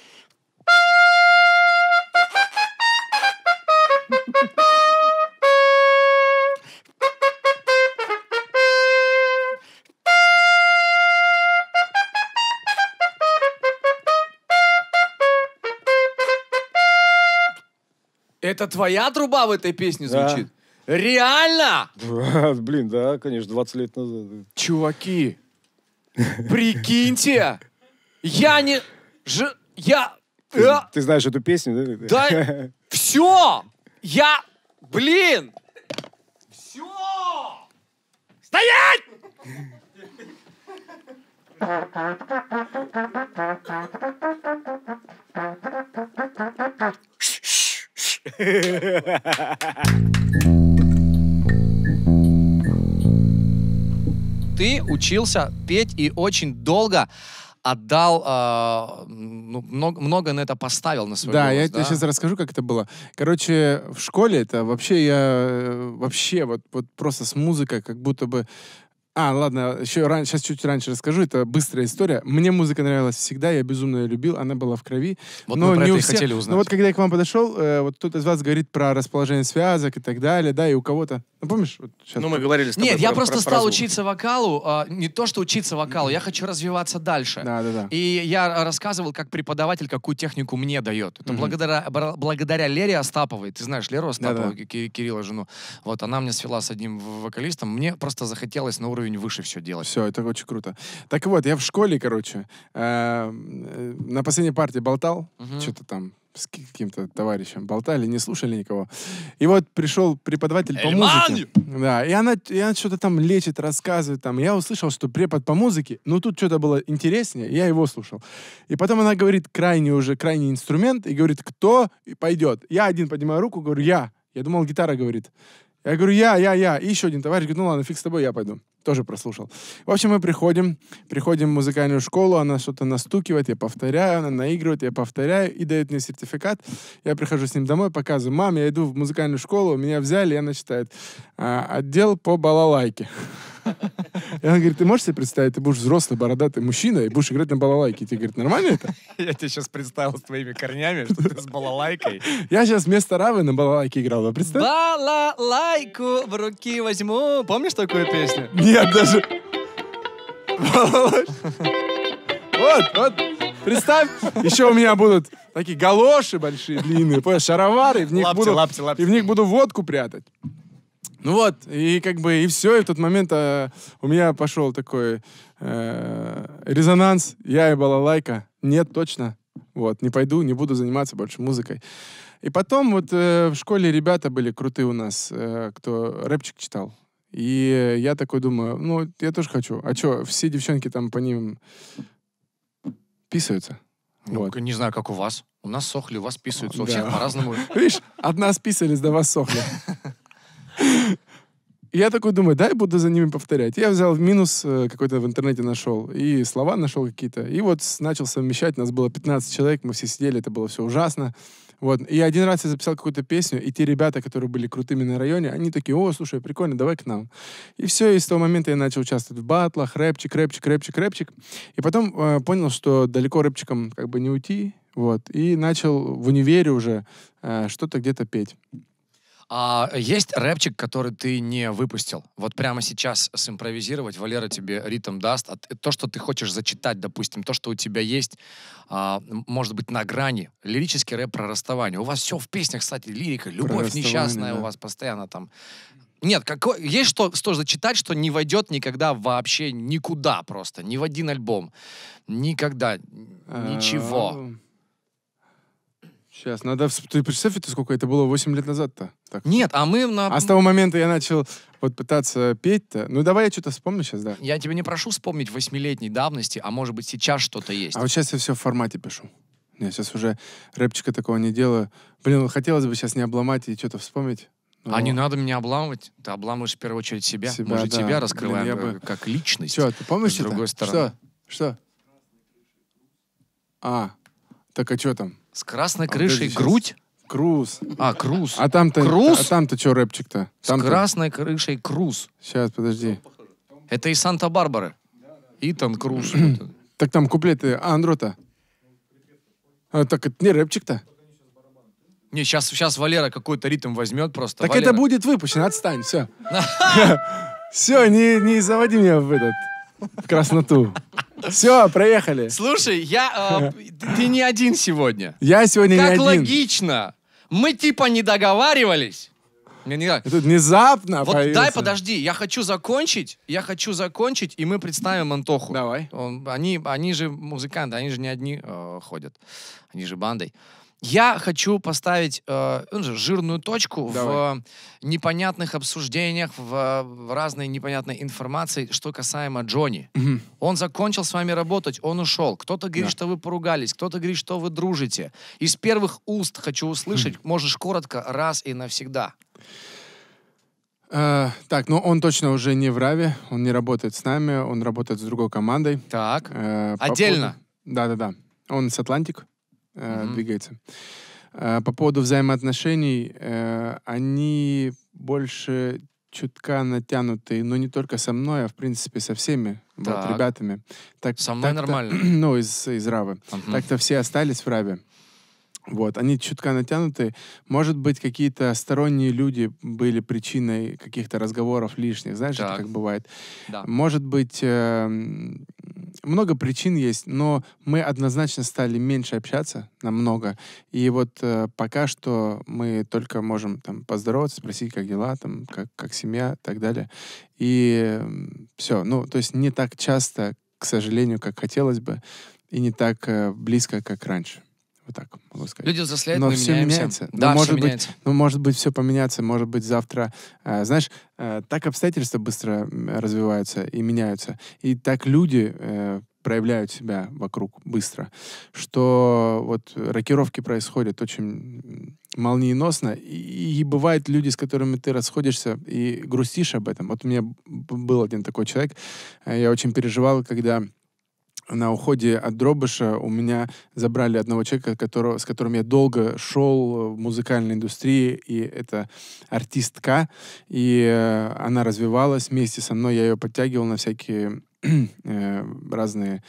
Это твоя труба в этой песне звучит? Да. Реально? Да, блин, да, конечно, 20 лет назад. Чуваки, прикиньте, Ты знаешь эту песню, да? Да, все! Блин! Все! Стоять! Ты учился петь и очень долго отдал, много на это поставил на свой голос, я тебе сейчас расскажу, как это было. Короче, в школе это вообще вот просто с музыкой как будто бы... ладно, сейчас чуть раньше расскажу. Это быстрая история. Мне музыка нравилась всегда, я безумно ее любил, она была в крови. Вот мы про это и хотели узнать. Но вот когда я к вам подошел, вот кто-то из вас говорит про расположение связок и так далее, да, и у кого-то... Ну, помнишь? Вот сейчас мы говорили с тобой. Нет, я просто стал учиться вокалу. Не то, что учиться вокалу, я хочу развиваться дальше. Да. И я рассказывал, как преподаватель, какую технику мне дает. Это благодаря Лере Остаповой. Ты знаешь Леру Остапову, Кирилла, жену. Вот, она меня свела с одним вокалистом. Мне просто захотелось на уровень выше все делать. Все, это очень круто. Так вот, я в школе, короче, на последней партии болтал, что-то там с каким-то товарищем болтали, не слушали никого. И вот пришел преподаватель по музыке. Да, и она что-то там лечит, рассказывает. Там. Я услышал, что препод по музыке, но тут что-то было интереснее, я его слушал. И потом она говорит крайний инструмент, и говорит, кто пойдет. Я один поднимаю руку, говорю, я. Я думал, гитара говорит. Я говорю, я. И еще один товарищ говорит, ну ладно, фиг с тобой, я пойду. Тоже прослушал. В общем, мы приходим в музыкальную школу, она что-то настукивает, я повторяю, она наигрывает, я повторяю, и дает мне сертификат. Я прихожу с ним домой, показываю, мам, я иду в музыкальную школу, меня взяли, и она читает отдел по балалайке. И она говорит, ты можешь себе представить, ты будешь взрослый, бородатый мужчина и будешь играть на балалайке. Тебе говорит, нормально это? Я тебя сейчас представил с твоими корнями, что ты с балалайкой. Я сейчас вместо Равы на балалайке играл, вы представь? Балалайку в руки возьму. Помнишь такую песню? Нет, даже... Вот. Представь, еще у меня будут такие галоши большие, длинные, шаровары, и в них буду водку прятать. Ну вот, и как бы, и все, и в тот момент у меня пошел такой резонанс, я и балалайка, нет, точно, вот, не пойду, не буду заниматься больше музыкой. И потом вот в школе ребята были крутые у нас, кто рэпчик читал, и я такой думаю, ну, я тоже хочу, а что, все девчонки там по ним писаются? Ну, Вот. не знаю, как у вас. У нас сохли, у вас писаются, у Да. всех по-разному. Видишь, от нас писались, до вас сохли. И я такой думаю, дай буду за ними повторять. Я взял минус какой-то в интернете нашел, и слова нашел какие-то. И вот начал совмещать, нас было 15 человек, мы все сидели, это было все ужасно. Вот. И один раз я записал какую-то песню, и те ребята, которые были крутыми на районе, они такие, о, слушай, прикольно, давай к нам. И все, и с того момента я начал участвовать в батлах, рэпчик. И потом понял, что далеко рэпчиком как бы не уйти, вот. И начал в универе уже что-то где-то петь. А есть рэпчик, который ты не выпустил? Вот прямо сейчас симпровизировать, Валера тебе ритм даст. То, что ты хочешь зачитать, допустим, то, что у тебя есть, может быть, на грани. Лирический рэп про расставание. У вас все в песнях, кстати, лирика, любовь несчастная, да. У вас постоянно там... Нет, есть что зачитать, что не войдет никогда вообще никуда просто, ни в один альбом. Никогда. Ничего. Сейчас, надо... Ты представь, это сколько? Это было 8 лет назад-то. Так. Нет, а мы... А с того момента я начал вот пытаться петь-то. Ну, давай я что-то вспомню сейчас, да. Я тебе не прошу вспомнить 8-летней давности, а может быть сейчас что-то есть. А вот сейчас я все в формате пишу. Я сейчас уже рэпчика такого не делаю. Блин, хотелось бы сейчас не обломать и что-то вспомнить. Но... А не надо меня обламывать. Ты обламываешь в первую очередь себя. Мы же да. тебя раскрываем Блин, как личность. Что, ты помнишь с другой стороны. Что? Так а что там? С красной крышей грудь? Круз. Круз. А там-то Круз? А там-то что рэпчик-то? С красной крышей Круз. Сейчас, подожди. Это из Санта-Барбары. Итан Круз. Так там куплеты Андро-то. Так это не рэпчик-то? Не, сейчас Валера какой-то ритм возьмет просто. Так Валера... это будет выпущено, отстань, все. Все, не заводи меня в красноту. Все, проехали. Слушай, ты не один сегодня. Я сегодня не один. Как логично. Мы типа не договаривались. Тут внезапно вот появился. дай, подожди, я хочу закончить, и мы представим Антоху. Давай. Они же музыканты, они же не одни ходят, они же бандой. Я хочу поставить жирную точку в непонятных обсуждениях, в разной непонятной информации, что касаемо Джонни. Он закончил с вами работать, он ушел. Кто-то говорит, что вы поругались, кто-то говорит, что вы дружите. Из первых уст хочу услышать, можешь коротко, раз и навсегда. Так, ну он точно уже не в Раве, он не работает с нами, он работает с другой командой. Так, отдельно? Да. Он с Атлантик. Двигается. По поводу взаимоотношений, они больше чутка натянутые, но не только со мной, а в принципе со всеми вот, ребятами. Со мной нормально. Ну, из Равы. Так-то все остались в Раве. Вот, они чутка натянутые. Может быть, какие-то сторонние люди были причиной каких-то разговоров лишних. Знаешь, это как бывает. Да. Может быть, много причин есть, но мы однозначно стали меньше общаться, намного. И вот пока что мы только можем там поздороваться, спросить, как дела, там, как семья и так далее. И все. Ну, то есть не так часто, к сожалению, как хотелось бы, и не так близко, как раньше. Вот так могу сказать. Люди взрослеют, Но мы все меняемся. меняется. Да, Но все меняется. может быть, все поменяться, может быть, завтра. Знаешь, так обстоятельства быстро развиваются и меняются. И так люди проявляют себя вокруг быстро, что вот рокировки происходят очень молниеносно. И бывают люди, с которыми ты расходишься и грустишь об этом. Вот у меня был один такой человек. Я очень переживал, когда на уходе от Дробыша у меня забрали одного человека, с которым я долго шел в музыкальной индустрии, и это артистка, и она развивалась вместе со мной, я ее подтягивал на всякие разные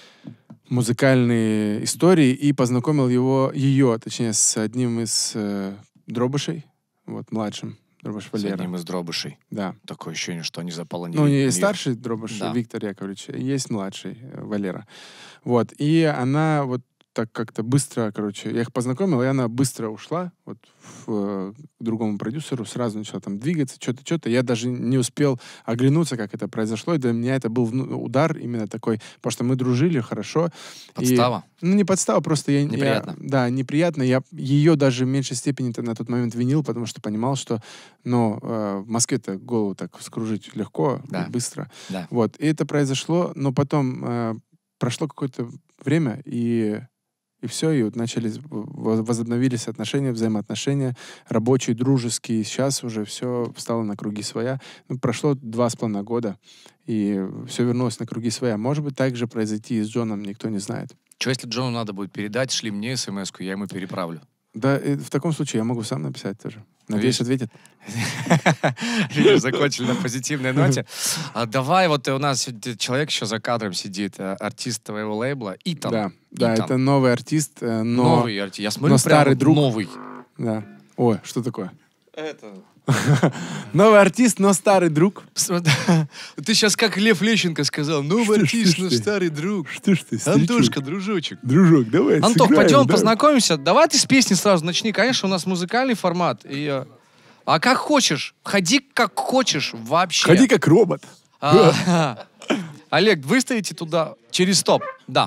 музыкальные истории, и познакомил ее, точнее, с одним из Дробышей, вот, младшим. Дробыш С Валера. одним из Дробышей. Да. Такое ощущение, что они заполонили. Ну, есть мир. старший Дробыш, Да. Виктор Яковлевич, есть младший Валера. Вот. И она вот так как-то быстро, короче, я их познакомил, и она быстро ушла вот к другому продюсеру, сразу начала там двигаться, что-то. Я даже не успел оглянуться, как это произошло, и для меня это был удар именно такой, потому что мы дружили хорошо. Подстава? И, не подстава, просто Неприятно. да, неприятно. Я ее даже в меньшей степени на тот момент винил, потому что понимал, что в Москве-то голову так вскружить легко, Да. быстро. Да. Вот. И это произошло, но потом прошло какое-то время, и все, и вот возобновились отношения, взаимоотношения, рабочие, дружеские. Сейчас уже все встало на круги своя. Ну, прошло 2,5 года, и все вернулось на круги своя. Может быть, так же произойти и с Джоном, никто не знает. Что, если Джону надо будет передать, шли мне смс-ку, я ему переправлю. Да, в таком случае я могу сам написать тоже. Надеюсь, ответит. Видишь, закончили на позитивной ноте. Давай, вот у нас человек еще за кадром сидит, артист твоего лейбла, Итан. Да, Итан. это новый артист, но... Новый артист. Я смотрю, но прям старый друг. новый. Да. Ой, что такое? Это... Новый артист, но старый друг. Ты сейчас как Лев Лещенко сказал, новый артист, но ты? старый друг. Что ж ты, Антошка, дружочек. Дружок, давай Антох, сыграем, пойдем да? познакомимся. Давай ты с песни сразу начни. Конечно, у нас музыкальный формат. А как хочешь. Ходи как хочешь вообще. Ходи как робот. Олег, выставите туда через стоп. Да.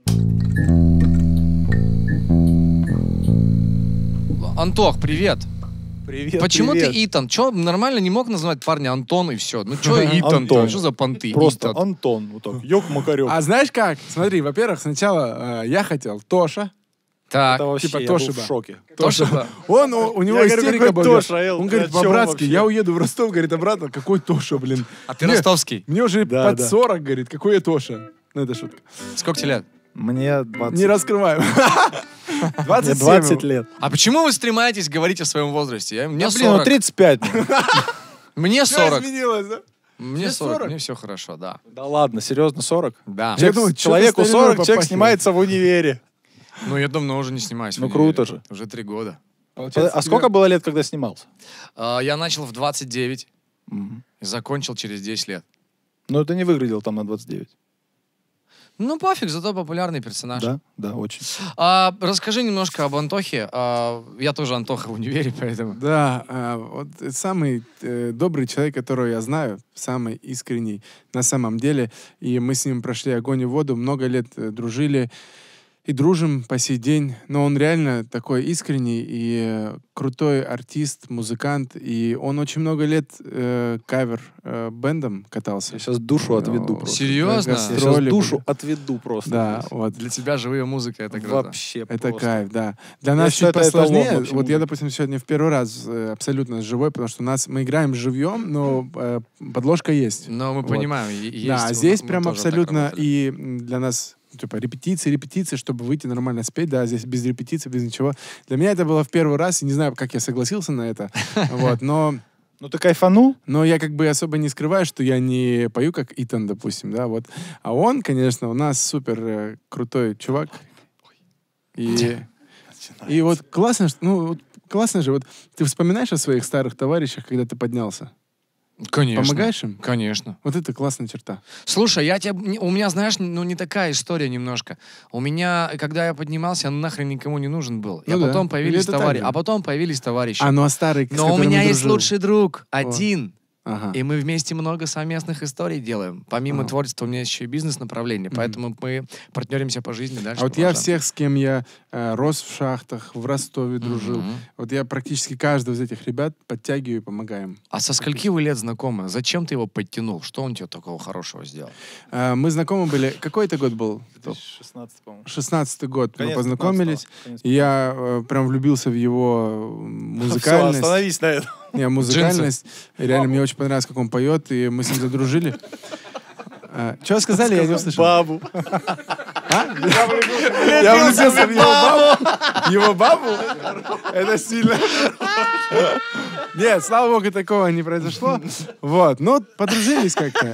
Антох, привет. Привет, Почему привет. ты Итан? Че, нормально не мог назвать парня Антон и все? Ну что Итан-то? Антон. Что за понты? Просто Итан. Антон, вот так, ёк-макарёк. А знаешь как? Смотри, во-первых, сначала я хотел Тоша. Так. Это вообще, типа я был Тошиба. в шоке. Тоша. У него Я говорю, истерика какой была. Тоша, Эл? Он говорит, О чем по-братски, вообще? я уеду в Ростов, говорит, обратно. Какой Тоша, блин? А ты Мне- ростовский. Мне уже Да, под да. 40, говорит, какой я Тоша? Ну, это шутка. Сколько тебе лет? Мне 20. Не раскрываем. Мне 27. 20 лет. А почему вы стремаетесь говорить о своем возрасте? Мне Ну, блин, ну 40. 35. Мне Всё 40. изменилось, да? Мне 40. 40. Мне все хорошо, да. Да ладно, серьезно, 40? Да. Я думаю, Человеку чё-то 40, стариной человек попахивает. снимается в универе. Ну, я давно уже не снимаюсь. в Ну, универе. круто же. Уже 3 года. Получается, А сколько было лет, когда снимался? Я начал в 29 Мгм. и закончил через 10 лет. Ну, ты не выглядел там на 29. Ну, пофиг, зато популярный персонаж. Да, да, очень. Расскажи немножко об Антохе. Я тоже Антоха в универе, поэтому... Да, вот самый добрый человек, которого я знаю, самый искренний на самом деле. И мы с ним прошли огонь и воду, много лет дружили и дружим по сей день. Но он реально такой искренний и крутой артист, музыкант. И он очень много лет кавер-бэндом катался. Я сейчас душу отведу просто. Серьезно? Я сейчас Гастроли душу были. отведу просто. Да, здесь. вот. Для тебя живая музыка — это круто. Вообще Это просто. кайф, да. Для нас считаю, чуть это эталон посложнее. вообще Вот я, музыки. допустим, сегодня в первый раз абсолютно живой, потому что мы играем живьем, но подложка есть. Но мы Вот. понимаем, есть... Да, вот здесь мы прям тоже так абсолютно работали. и для нас типа репетиции, чтобы выйти нормально спеть, да, здесь без репетиций, без ничего. Для меня это было в первый раз, и не знаю, как я согласился на это, вот, но Ну, ты кайфанул? я как бы особо не скрываю, что я не пою как Итан, допустим, да, вот. А он, конечно, у нас супер крутой чувак. И вот классно, классно же, вот ты вспоминаешь о своих старых товарищах, когда ты поднялся? Конечно. Помогаешь им? Конечно. Вот это классная черта. Слушай, у меня, знаешь, не такая история немножко. У меня, когда я поднимался, я нахрен никому не нужен был. Ну да. Потом появились Или это так товарищи. же? А потом появились товарищи. Ну а старый, с Но у которым меня мы есть дружили? лучший друг. Один. Ага. И мы вместе много совместных историй делаем. Помимо творчества у меня есть еще и бизнес-направление, поэтому мы партнеримся по жизни дальше. А вот я продолжаем. всех, с кем я рос в шахтах, в Ростове дружил, вот я практически каждого из этих ребят подтягиваю и помогаем. А со скольки вы лет знакомы? Зачем ты его подтянул? Что он тебе такого хорошего сделал? Мы знакомы были... Какой это год был? 2016, по-моему. 16-й год. Конец Мы познакомились. 15-го. Конец И я прям влюбился в его музыкальность. Всё, остановись на этом. Не, музыкальность. И реально мне очень понравилось, как он поет, и мы с ним задружили. Что сказали, я не услышал. Бабу. Я влюбился в его бабу. Его бабу? Это сильно. Нет, слава богу, такого не произошло. Вот, ну, подружились как-то.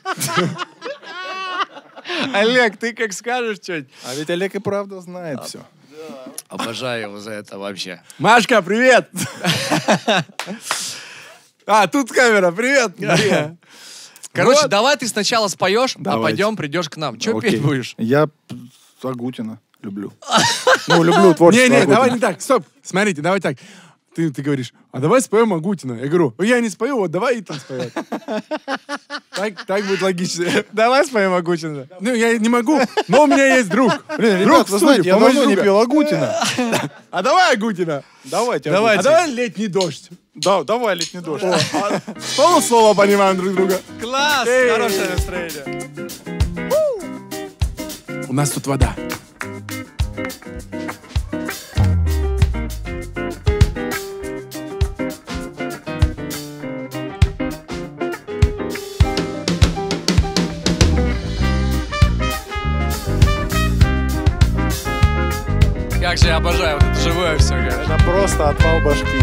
Олег, ты как скажешь что-нибудь? А ведь Олег и правда знает все. Обожаю его за это вообще. Машка, привет! Тут камера, привет! Короче, Вот. давай ты сначала споешь, а Давайте. пойдем придешь к нам. Че Окей. петь будешь? Я Агутина люблю. Ну, люблю творчество Не, давай Агутина. не так, стоп. Смотрите, давай так. Ты говоришь, а давай споем Агутина. Я говорю, я не спою, вот давай Итан споет. Так будет логичнее. Давай споем Агутина. Ну, я не могу, но у меня есть друг. Блин, Друг ребят, в вы студии, знаете, я помочь давно не друга. пел Агутина. А давай Агутина. Давайте. А Агутина. давай летний дождь. Да, давай, летний дождь. Полуслова понимаем друг друга. Класс! Эй. Хорошее настроение. У нас тут вода. Как же я обожаю вот это живое все. Это просто отвал башки.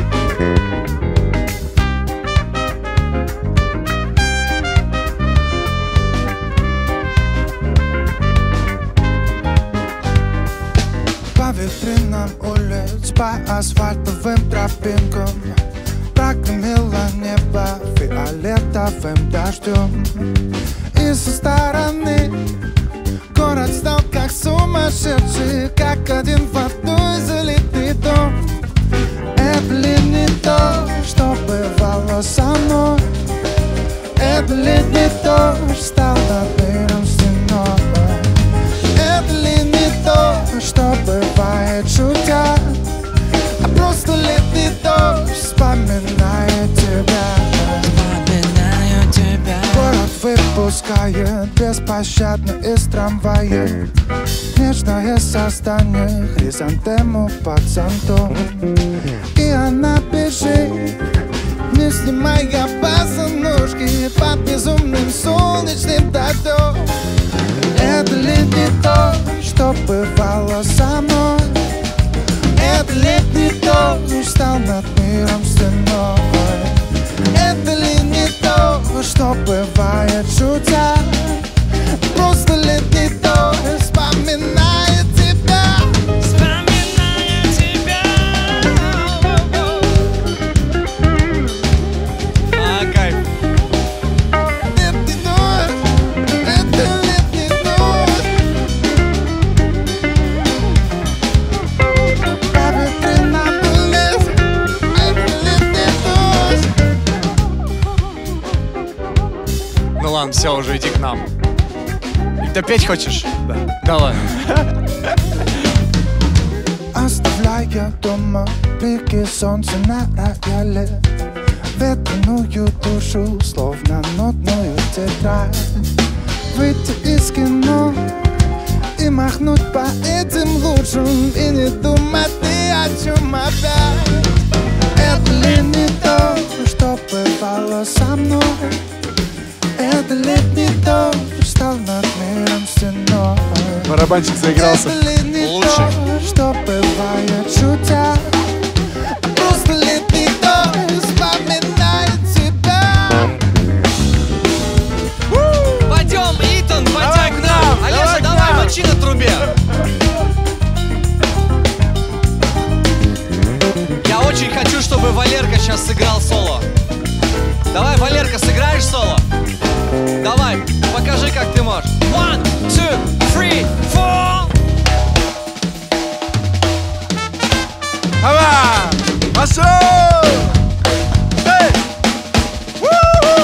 По витринам улиц, по асфальтовым тропинкам прогремело небо фиолетовым дождем. И со стороны город стал как сумасшедший, как один водой залитый дом. Это ли не то, что бывало со мной? Это ли не то, стал над миром стеной? Это ли не то, что бывает шутя? А просто летний дождь вспоминает тебя. Город выпускает беспощадно из трамвая нежное создание, хризантему под зонтом. И она бежит, не снимая босоножки под безумным солнечным дождем. Это ли не то, что бывало со мной? Это летний дождь стал над миром стеной. Это ли не то, что бывает шутя? Просто летний дождь вспоминает тебя. Вспоминаю тебя. Кайф. Летний дождь, это летний дождь. По витринам улиц, это летний дождь. Ну ладно, все, уже иди к нам. Ты петь хочешь? Да. Давай. Оставляя дома блики солнца на рояле, ветреную душу, словно нотную тетрадь. Выйти из кино и махнуть по этим лучшим, и не думать ни о чем опять. Это ли не то, что бывало со мной? Это летний дождь стал над миром стеной. Барабанщик заигрался. Это ли не то, что бывает шутя? Просто летний дождь вспоминает тебя. Пойдем, Итан, пойдем к нам. Олежа, давай, мочи на трубе. Я очень хочу, чтобы Валерка сейчас сыграл соло. Давай, Валерка, сыграешь соло? Давай, покажи, как ты можешь. 1, 2, 3, 4. Ава! Пошел! Эй!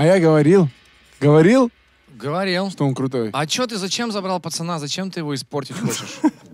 я говорил. Говорил, Говорил. что он крутой. А чё ты, зачем забрал пацана? Зачем ты его испортить хочешь?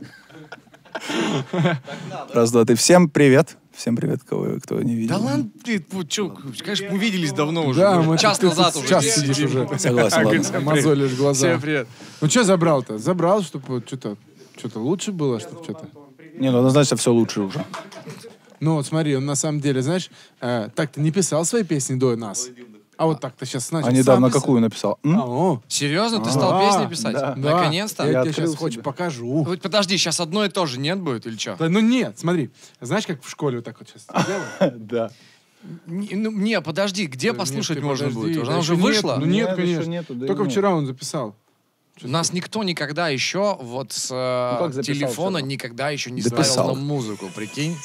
Раз, два, ты. Всем привет. Всем привет, кто не видел. Да ладно, ты, чё, конечно, мы виделись давно уже. Да, мы час ты назад тут уже. час сидишь уже. Согласен, ладно. Мозолишь глаза. Всем привет. Ну что забрал-то? Забрал, чтобы что-то лучше было, чтобы что-то... Не, ну однозначно все лучше уже. Ну вот смотри, он на самом деле, знаешь, так-то не писал свои песни до нас. А вот так-то сейчас начал. А недавно какую написал? Серьезно, ты стал песни писать? да. Наконец-то? Я Я тебе открыл сейчас хочешь себя. покажу. Вот подожди, сейчас одно и то же нет будет или что? Да, ну нет, смотри. Знаешь, как в школе вот так вот сейчас делаю? Да. Не, подожди, где послушать Нет, ты можно подожди, будет? да Она уже еще нет. вышла? Ну нет, Нет, конечно. еще нету, да и Только нет. вчера он записал. Нас никто никогда еще вот с как записал телефона вчера? никогда еще не Дописал. ставил нам музыку, прикинь?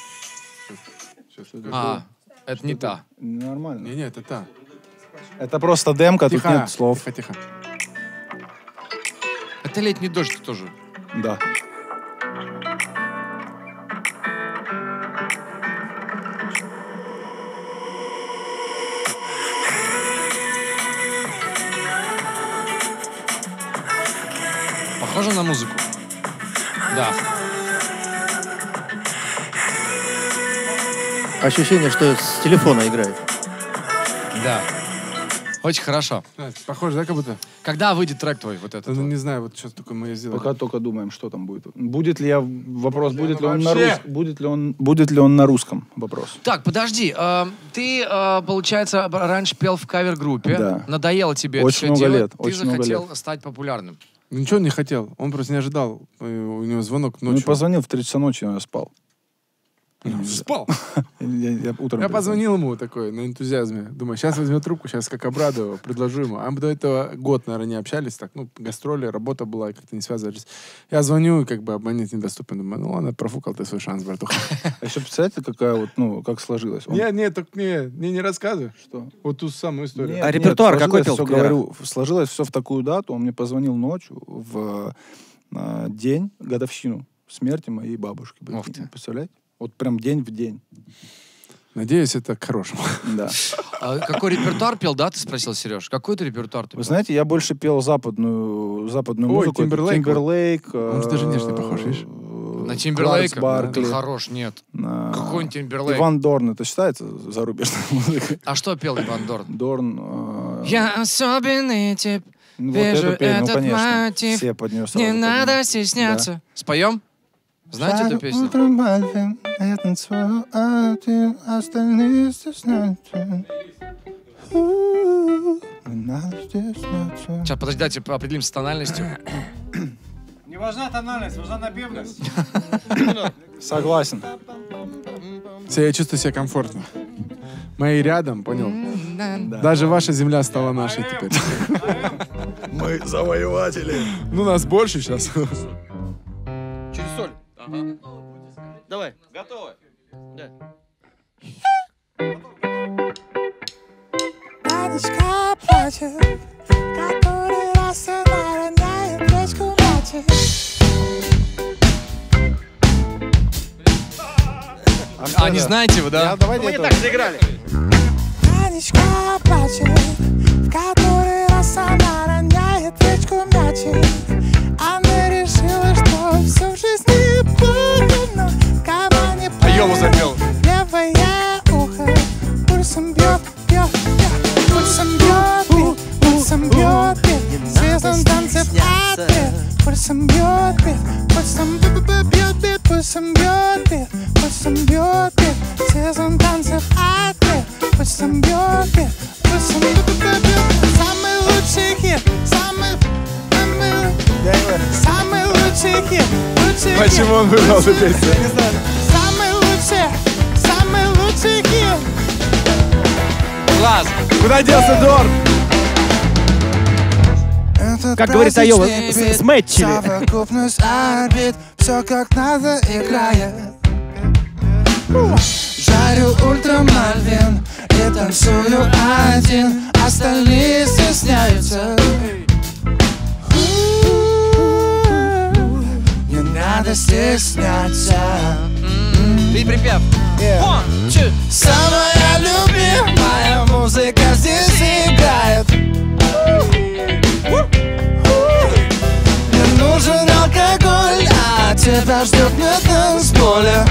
А, это не та. Нормально. Не, это та. Это просто демка, тут Тихо, нет слов. тихо. Это летний дождь тоже. Да. Похоже на музыку? Да. Ощущение, что с телефона играет. Да. Очень хорошо. Похоже, да, как будто? Когда выйдет трек твой вот этот? Ну, вот? не знаю, вот сейчас только мы сделали. Пока только думаем, что там будет. Будет ли вопрос, будет ли он на вообще. русском? Будет ли он на русском? Вопрос. Так, подожди. Ты, получается, раньше пел в кавер-группе. Да. Надоело тебе Очень это все много делать. лет, Ты очень много захотел лет. стать популярным. Ничего он не хотел. Он просто не ожидал. У него звонок Ну, ночью. позвонил в 3 часа ночи, я спал. Спал. Я утром Я позвонил ему такой, на энтузиазме. Думаю, сейчас возьмет трубку, сейчас как обрадую, предложу ему. А мы до этого год, наверное, не общались. Так, ну, гастроли, работа была, и как-то не связывались. Я звоню, и как бы абонент недоступен. Думаю, ну ладно, профукал ты свой шанс, братуха. А еще представляете, какая вот, ну, как сложилось? Он- Нет, только не рассказывай. Что? Вот ту самую историю. Нет, А нет, репертуар какой сложилось пел всё, в каверах? говорю, сложилось все в такую дату. Он мне позвонил ночью в день, годовщину смерти моей бабушки. Ух ты. Представляете? Вот прям день в день. Надеюсь, это к хорошему. Да. А какой репертуар пел, да, ты спросил, Сереж? Какой ты репертуар ты Вы пел? знаете, я больше пел западную Ой, музыку. Timberlake. Тимберлейк. Он же даже внешне похож, видишь? На Тимберлейка? Баркли. Ты хорош, нет. Какой-нибудь Тимберлейк. Иван Дорн, это считается зарубежной музыкой? А что пел Иван Дорн? Дорн. Я особенный тип, ну, вижу эту песню, этот конечно. мотив. Все под нее сразу Не поднимают. надо стесняться. Споем? Знаете эту песню? Утром Альвин, я танцую один, остальные стесняются. Не надо стесняться. Сейчас, подожди, давайте определимся с тональностью. Не важна тональность, важна напевность. Согласен. Я чувствую себя комфортно. Мои рядом, понял? Даже ваша земля стала нашей теперь. Мы завоеватели. Ну, нас больше сейчас. Через соль. Давай. Готовы? Да. Танечка плачет, который раз она роняет речку мячик. А, не знаете вы, да? Давайте Мы не это- так сыграли. Танечка плачет, в который раз она роняет речку мячик. Она решила, что все в жизни плохо, но кого не А Йову запел. левое ухо пульсом бьет, бьет, бьет. Пульсом бьет, бьет, пульсом бьет, бьет. Сезон танцев ответ. Пульсом бьет, бьет, пульсом бьет, бьет, пульсом бьет, бьет, пульсом бьет, бьет. Сезон танцев ответ. Пульсом бьет, бьет, пульсом бьет, бьет. Самый лучший хит, самый лучший хит, лучший хит. Почему он выбрал эту песню? Самый лучший хит. Класс. Куда делся Дорн? Как говорит Айова, сметчили. Совокупность орбит, все как надо играет. Жарю ультрамарвин и танцую один, остальные стесняются. Не надо стесняться. Ты припев. Самая любимая музыка здесь играет. тебя ждет на танцполе.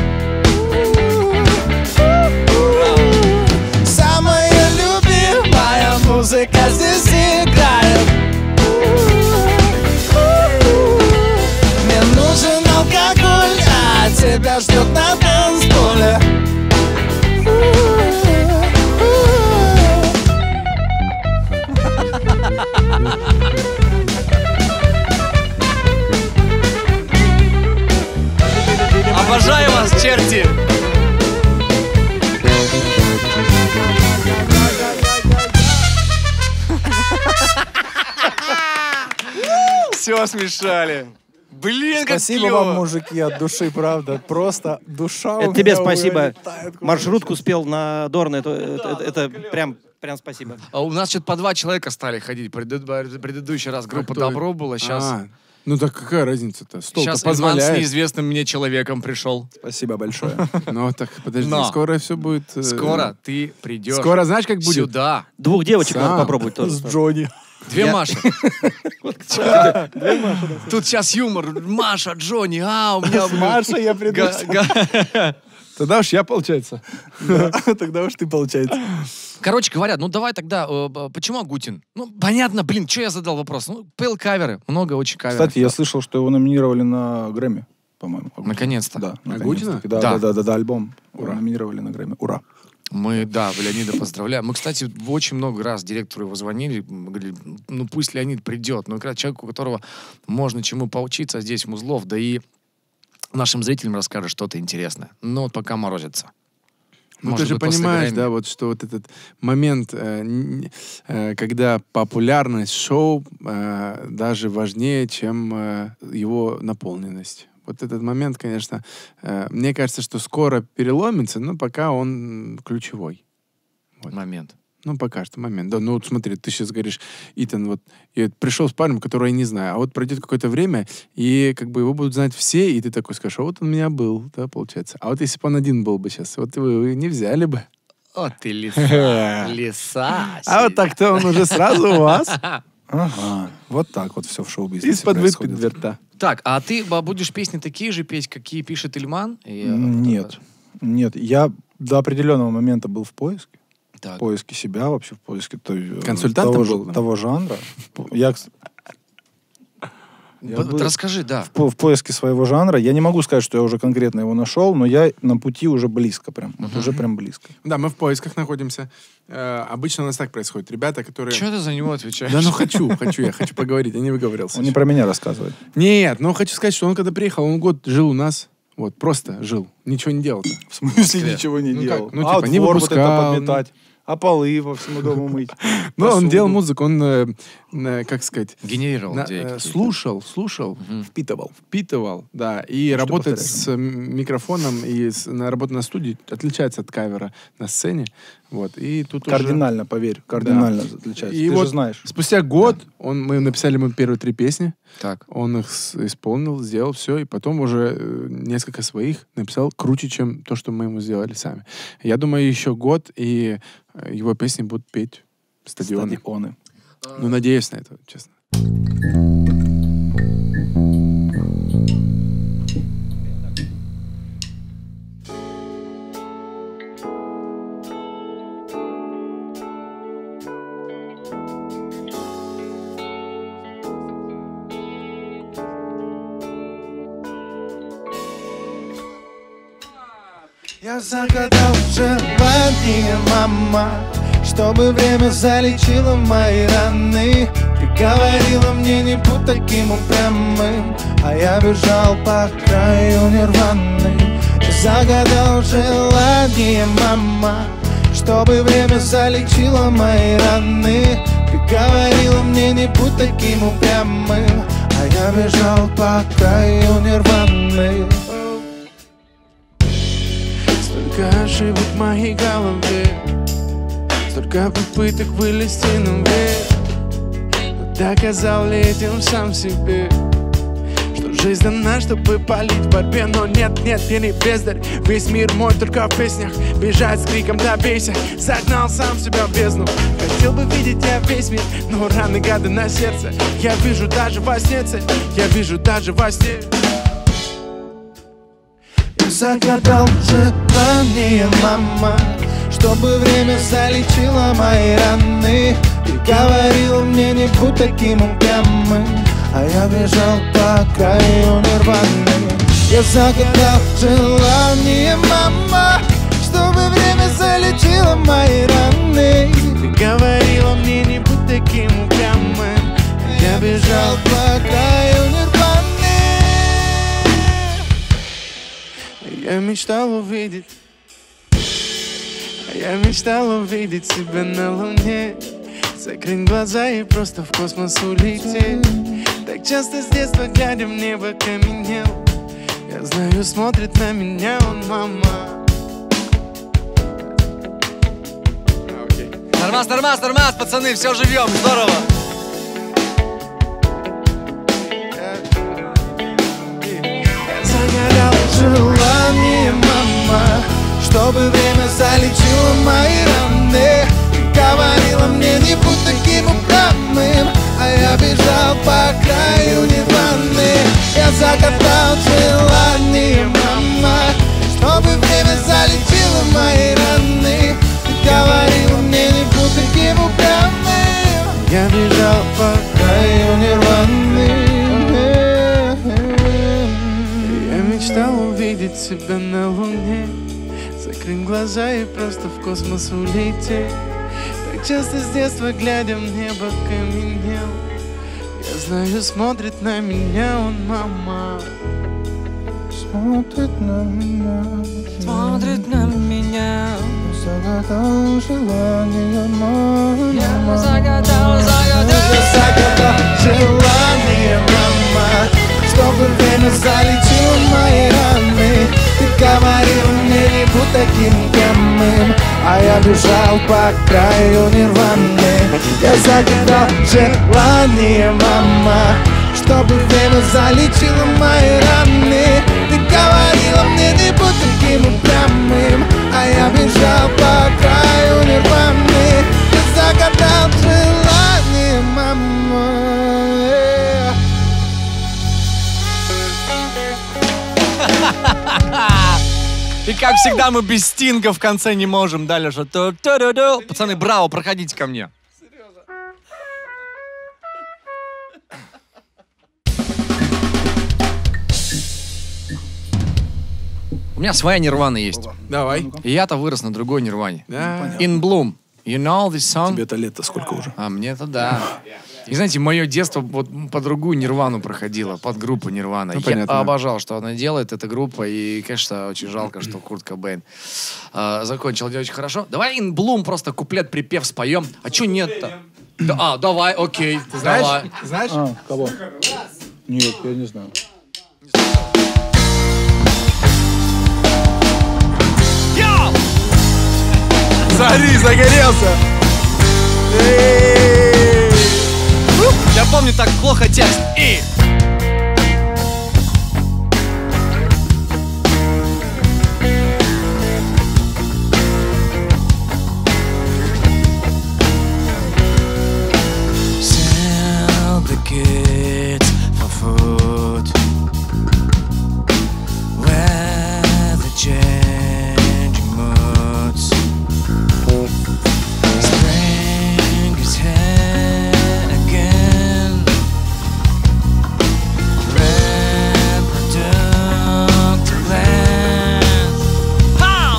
Самая любимая музыка здесь играет. Мне нужен алкоголь, а тебя ждет на танцполе. Обожаю вас, черти! Все смешали. Блин, как Спасибо клёво. вам, мужики, от души, правда. Просто душа у Это тебе меня спасибо. вылетает куда-то. Маршрутку спел на Дорна. Это прям спасибо. А у нас что-то по 2 человека стали ходить. Предыдущий раз группа кто? Добро была, сейчас... Ну так какая разница-то? Стол-то Сейчас Иван с позволяет. неизвестным мне человеком пришел. Спасибо большое. Ну так, подожди, Но. скоро все будет... Скоро ты придешь Скоро знаешь, как будет? сюда. 2 девочек Сам. надо попробовать тоже. С Джонни. 2 Маши. Тут сейчас юмор. Маша, Джонни, у меня... Маша, я приду. Тогда уж я, получается. Тогда уж ты, получается. Короче говоря, ну давай тогда, почему Агутин? Ну, понятно, блин, что я задал вопрос? Ну, пел каверы, много очень каверов. Кстати, я слышал, что его номинировали на Грэмми, по-моему. Наконец-то. Да, Агутина? наконец-таки. Да, альбом. Ура. Номинировали на Грэмми. Ура. Мы, да, Леонида поздравляем. Мы, кстати, очень много раз директору его звонили, мы говорили, ну пусть Леонид придет. Ну, как раз человеку, у которого можно чему поучиться здесь, в Музлов, да и нашим зрителям расскажет что-то интересное. Но вот пока морозится. Ну, Может ты же быть, после понимаешь, Грэмми. да, вот что вот этот момент, когда популярность шоу даже важнее, чем его наполненность. Вот этот момент, конечно, мне кажется, что скоро переломится, но пока он ключевой. Вот. Момент. Ну, пока что момент. Да, ну вот смотри, ты сейчас говоришь, Итан, вот я пришел с парнем, которого я не знаю, а вот пройдет какое-то время, и как бы его будут знать все, и ты такой скажешь, а вот он у меня был, да, получается. А вот если бы он один был бы сейчас, вот вы не взяли бы. О, ты лиса. Лиса. А вот так-то он уже сразу у вас. Ага. Вот так вот все в шоу-бизнесе Из-под происходит. рта. Так, а ты будешь песни такие же петь, какие пишет Ильман? Нет. Нет, я до определенного момента был в поиске. Так. В поиске себя вообще, в поиске Консультантом был? того жанра. Я Вот был расскажи, да. в поиске своего жанра. Я не могу сказать, что я уже конкретно его нашел, но я на пути уже близко прям. Вот уже прям близко. Да, мы в поисках находимся. Обычно у нас так происходит. Ребята, которые... Что ты за него отвечаешь? Да ну хочу поговорить, я не выговорился. Он не еще. про меня рассказывает. Нет, но хочу сказать, что он когда приехал, он год жил у нас. Вот, просто жил. Ничего не делал-то. В смысле ничего не Ну делал? как? Ну, а типа, не двор вот это выпускал, подметать, а полы по всему дому мыть. Но он посуду. делал музыку, он, как сказать, Генерировал идеи какие-то. слушал, впитывал, да. И работать повторяешь? с микрофоном и работа на студии отличается от кавера на сцене. Вот, и тут уже... Кардинально, поверь, кардинально отличается. И Ты вот же знаешь. спустя год мы написали ему первые 3 песни. Так. Он их исполнил, сделал все, и потом уже несколько своих написал круче, чем то, что мы ему сделали сами. Я думаю, еще год, и его песни будут петь стадионы. Стадионы. Ну, надеюсь на это, честно. Я загадал желание, мама, чтобы время залечило мои раны. Ты говорила мне не будь таким упрямым, а я бежал по краю нирваны. Я загадал желание, мама, чтобы время залечило мои раны. Ты говорила мне не будь таким упрямым, а я бежал по краю нирваны. Столько ошибок в моей голове, столько попыток вылезти наверх, но доказал ли этим сам себе, что жизнь дана, чтобы палить в борьбе. Но нет, я не бездарь, весь мир мой только в песнях. Бежать с криком добейся, загнал сам себя в бездну. Хотел бы видеть я весь мир, но раны гады на сердце. Я вижу даже во сне цель, я вижу даже во сне. загадал желание, мама, чтобы время залечило мои раны. Ты говорила мне, не будь таким упрямым, а я бежал по краю нирваны. Я загадал желание, мама, чтобы время залечило мои раны. Ты говорила мне, не будь таким упрямым. Я бежал по краю нирваны. Я мечтал увидеть, я мечтал увидеть тебя на луне. Закрыть глаза и просто в космос улететь. Так часто с детства, глядя в небо, каменел. Я знаю, смотрит на меня он, мама. Нормас, нормас, нормас, пацаны, все живем, здорово. Загорал желание, мама, чтобы время залечило мои раны. Ты говорила мне, не будь таким упрямым, а я бежал по краю нирваны. Я загадал желание, мама, чтобы время залечило мои раны. Ты говорила мне, не будь таким упрямым. Я бежал по краю нирваны. Я мечтал увидеть себя на луне. Закрыть глаза и просто в космос улететь. Так часто с детства, глядя в небо, каменел. Я знаю, смотрит на меня он, мама. Смотрит на меня, Смотрит на меня. загадал желание, мама. Я загадал Я загадал желание, мама, чтобы время залечило мои раны. Ты говорила мне, не будь таким упрямым, а я бежал по краю нирваны. Я загадал желание, мама, чтобы время залечило мои раны. Ты говорила мне, не будь таким упрямым, а я бежал по краю нирваны. Я загадал желание, мама. И как всегда мы без стинга в конце не можем. Да, Леша? Пацаны, браво, проходите ко мне. У меня своя нирвана есть. Давай. И я-то вырос на другой нирване. Да. In Bloom. You know this song? Тебе-то лет-то сколько уже? А мне-то да. И знаете, мое детство вот по другую нирвану проходило, под группу Нирвана. Ну, Я понятно. обожал, что она делает, эта группа. И, конечно, очень жалко, что Курт Кобейн закончил не очень хорошо. Давай In Bloom просто куплет-припев споем. А чё нет-то? Да, давай, окей. Давай. Знаешь? Кого? Нет, я не знаю. Йоу! Смотри, загорелся. Я помню так плохо текст. И... Sell the kids for food. Where the changing moods. Spring is here again. Reproductive land. How?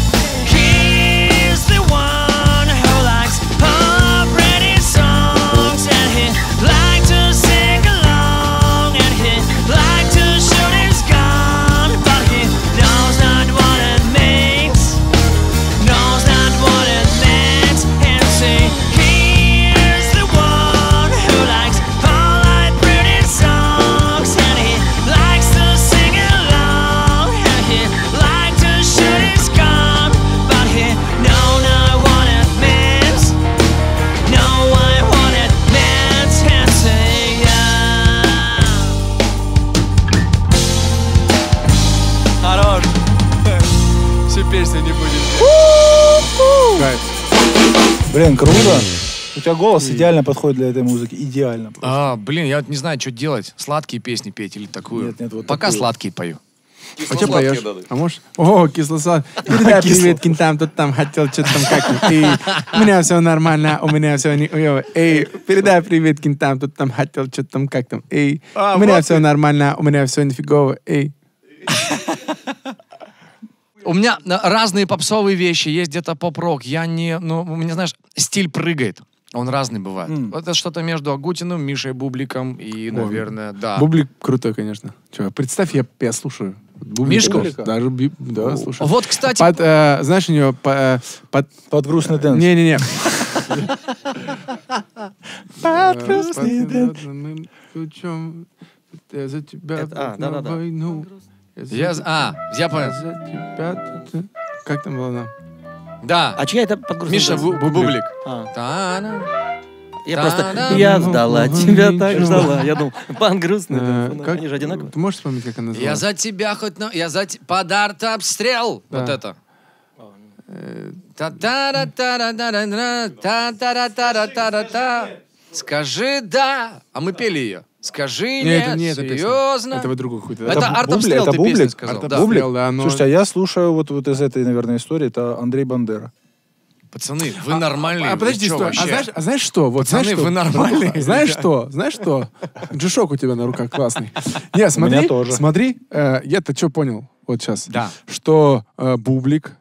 He's the one who likes pop pretty songs, and he likes to sing along, and he likes to shoot his gun, but he knows not what it means. Knows not what it means. And see, he's the one who likes polite pretty songs, and he likes to sing along, and he likes to shoot his gun, but he knows not what it means. Know what it means. And say, Хорош. Всю песню не будем. Кайф. Блин, круто. У тебя голос идеально подходит для этой музыки. Идеально. просто. Блин, я вот не знаю, что делать. Сладкие песни петь или такую? Нет, вот Пока такую. сладкие пою. А что поешь? А можешь? О, кисло-сладкий. Передай привет кентам, тут там хотел что-то там как-нибудь. Эй, у меня все нормально, у меня все не... Эй, передай привет кентам, тут там хотел что-то там как там. Эй, у меня все нормально, у меня все нифигово. Эй. У меня разные попсовые вещи, есть где-то поп-рок. У меня, знаешь, стиль прыгает. Он разный бывает. Это что-то между Агутиным, Мишей Бубликом и, наверное, да. Бублик крутой, конечно. Чё, представь, я слушаю. Мишку? Даже, да, слушаю. Вот, кстати... Знаешь, у него Под грустный дэнс. Не-не-не. Под грустный дэнс. Мы ключом, я за тебя да-да-да. на войну. Я понял. За тебя... Как там было? Да. А чья это подгрузка? Миша Бублик. Я просто... Я ждала тебя, так ждала. Я думал, пан грустный. Они же одинаковые. Ты можешь вспомнить, как она называлась? Я за тебя хоть на... Я за тебя... Под артобстрел. Да. Вот это. Та-та-ра-та-ра-та-ра-та-та-ра-та-ра-та-ра-та. Скажи «да». А мы пели ее. Скажи «нет», серьезно. Это вы другую какую-то. Это артобстрел, это ты песню Бублик? сказал. Да. Артобстрел, да. но- Слушайте, а я слушаю вот из этой, наверное, истории, это Андрей Бандера. Пацаны, вы нормальные. А подожди, вы чё стой. вообще? знаешь что? Вот, Пацаны, знаешь что? вы нормальные, Знаешь что? Джишок у тебя на руках классный. Не, смотри, меня тоже. смотри, я-то что понял вот сейчас? Да. Что Бублик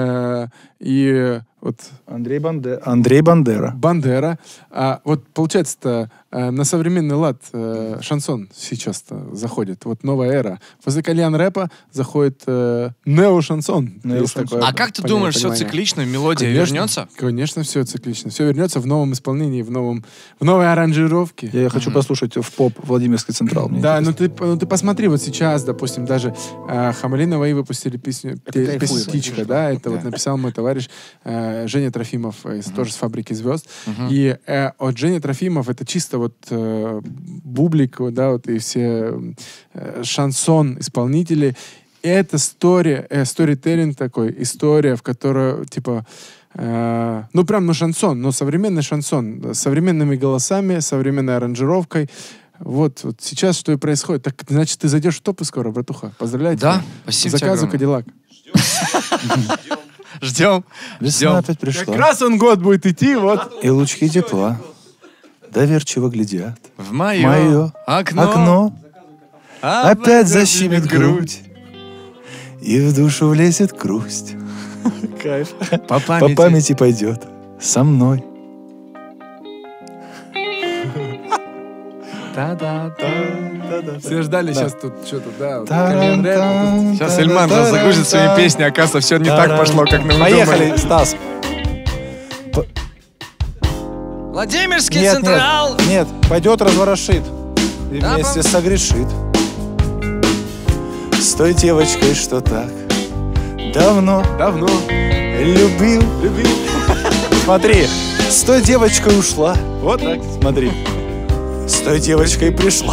и вот Андрей Бандера. Бандера. Вот получается-то на современный лад шансон сейчас-то заходит. Вот новая эра. Возле кальян рэпа заходит нео-шансон. Есть такое А как ты думаешь, все понимание. циклично, мелодия Конечно, вернется? Конечно, все циклично. Все вернется в новом исполнении, в новой аранжировке. Я хочу послушать в поп Владимирский Централ. Мне Да, интересно. ну ты посмотри, вот сейчас, допустим, даже Хамали Наваи выпустили песню «Птичка», да, это вот написал мой товарищ Женя Трофимов, тоже с «Фабрики звезд». И от Жени Трофимов это чисто вот Бублик, да, вот и все шансон-исполнители. Это сторителлинг такой, история, в которой, типа, шансон, но современный шансон, с современными голосами, современной аранжировкой. Вот сейчас что и происходит. Так, значит, ты зайдешь в топы скоро, братуха. Поздравляю Да, тебя. спасибо тебе Заказу огромное. Кадиллак. Ждем. Весна опять пришла. Как раз он год будет идти, вот. И лучки тепла доверчиво глядят. В мое Мое окно опять защемит грудь, и в душу влезет грусть. Кайф. По По памяти пойдет со мной. Все ждали сейчас тут что-то, да. вот Таран, кальян рэп, таран, Сейчас таран, Эльман таран, загрузит свои таран, песни, оказывается, все не так таран. пошло, как мы Поехали, думали. Стас. Владимирский Нет, Централ. нет, пойдет разворошит и Да, вместе согрешит. С той девочкой, что так давно любил. Смотри, с той девочкой ушла. Вот так, смотри. С той девочкой пришла.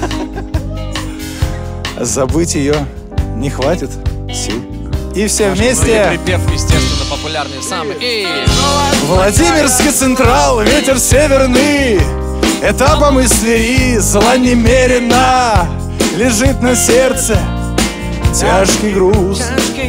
Забыть ее не хватит сил. И все Ну и вместе. припев, естественно, популярный самый. И Владимирский Централ, ветер северный, этапом из Твери зла немерено. Лежит на сердце тяжкий груз.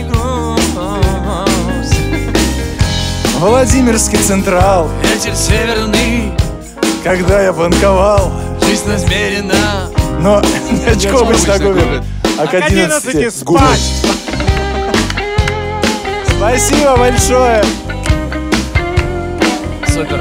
Владимирский Централ, ветер северный, когда я банковал, жизнь размерена. но не очко быть нагубит, а к 11 спать. Спасибо большое. Супер.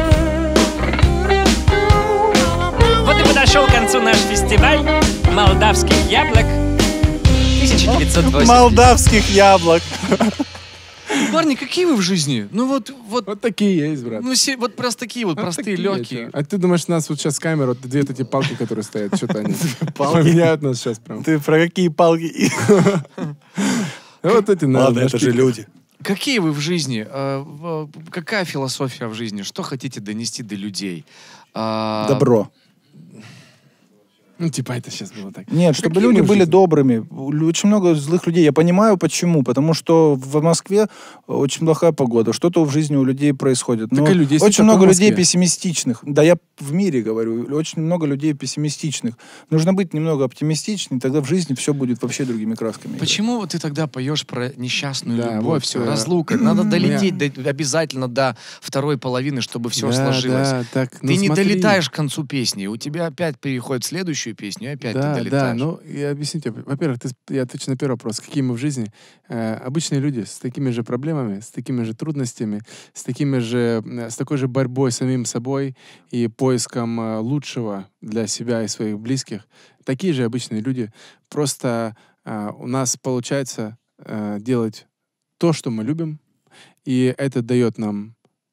Вот и подошел к концу наш фестиваль молдавских яблок 1980. Молдавских яблок. Парни, какие вы в жизни? Ну вот, Вот такие есть, брат. ну вот просто такие вот простые, Такие, легкие. чё. А ты думаешь, нас вот сейчас камера, вот две вот эти палки, которые стоят, что-то они поменяют нас сейчас прям. Ты про какие палки? Вот эти Ладно, это же люди. Какие вы в жизни? Какая философия в жизни? Что хотите донести до людей? Добро. Ну, типа, это сейчас было так. Нет, чтобы Какие люди мы в были жизни? добрыми. Очень много злых людей. Я понимаю, почему. Потому что в Москве очень плохая погода. Что-то в жизни у людей происходит. Так Но и людей очень только много в людей Москве. пессимистичных. Да, я в мире говорю. Очень много людей пессимистичных. Нужно быть немного оптимистичным, тогда в жизни все будет вообще другими красками. играть. Почему вот ты тогда поешь про несчастную Да, любовь? вот, Все, разлука. Надо долететь обязательно до второй половины, чтобы все Да, сложилось. да, так, ну, Ты не смотри. долетаешь к концу песни, у тебя опять переходит в следующую песню, и опять ты Да, да, долетаешь. ну, я объясню тебе. Во-первых, я отвечу на первый вопрос. Какие мы в жизни? Обычные люди с такими же проблемами, с такими же трудностями, с такой же борьбой с самим собой и поиском лучшего для себя и своих близких. Такие же обычные люди. Просто у нас получается делать то, что мы любим, и это дает нам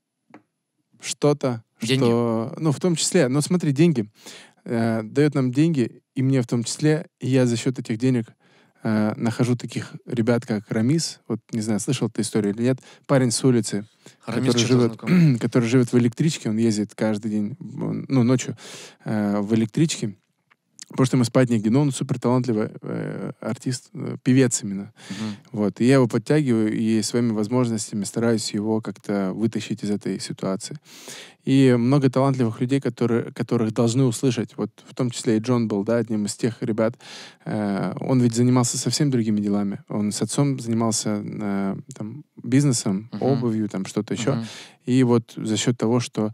что-то, Деньги. что... Ну, в том числе, ну, смотри, деньги. Дает нам деньги, и мне в том числе, и я за счет этих денег нахожу таких ребят, как Рамис. Вот, не знаю, слышал ты историю или нет. Парень с улицы, Рамис который что-то знакомый. который живет в электричке, он ездит каждый день, ну, ночью в электричке. Потому что ему спать негде. Но он супер талантливый артист, певец именно. Вот. И я его подтягиваю, и своими возможностями стараюсь его как-то вытащить из этой ситуации. И много талантливых людей, которых должны услышать. Вот в том числе и Джон был, да, одним из тех ребят. Он ведь занимался совсем другими делами. Он с отцом занимался там, бизнесом, обувью, там что-то еще. И вот за счет того, что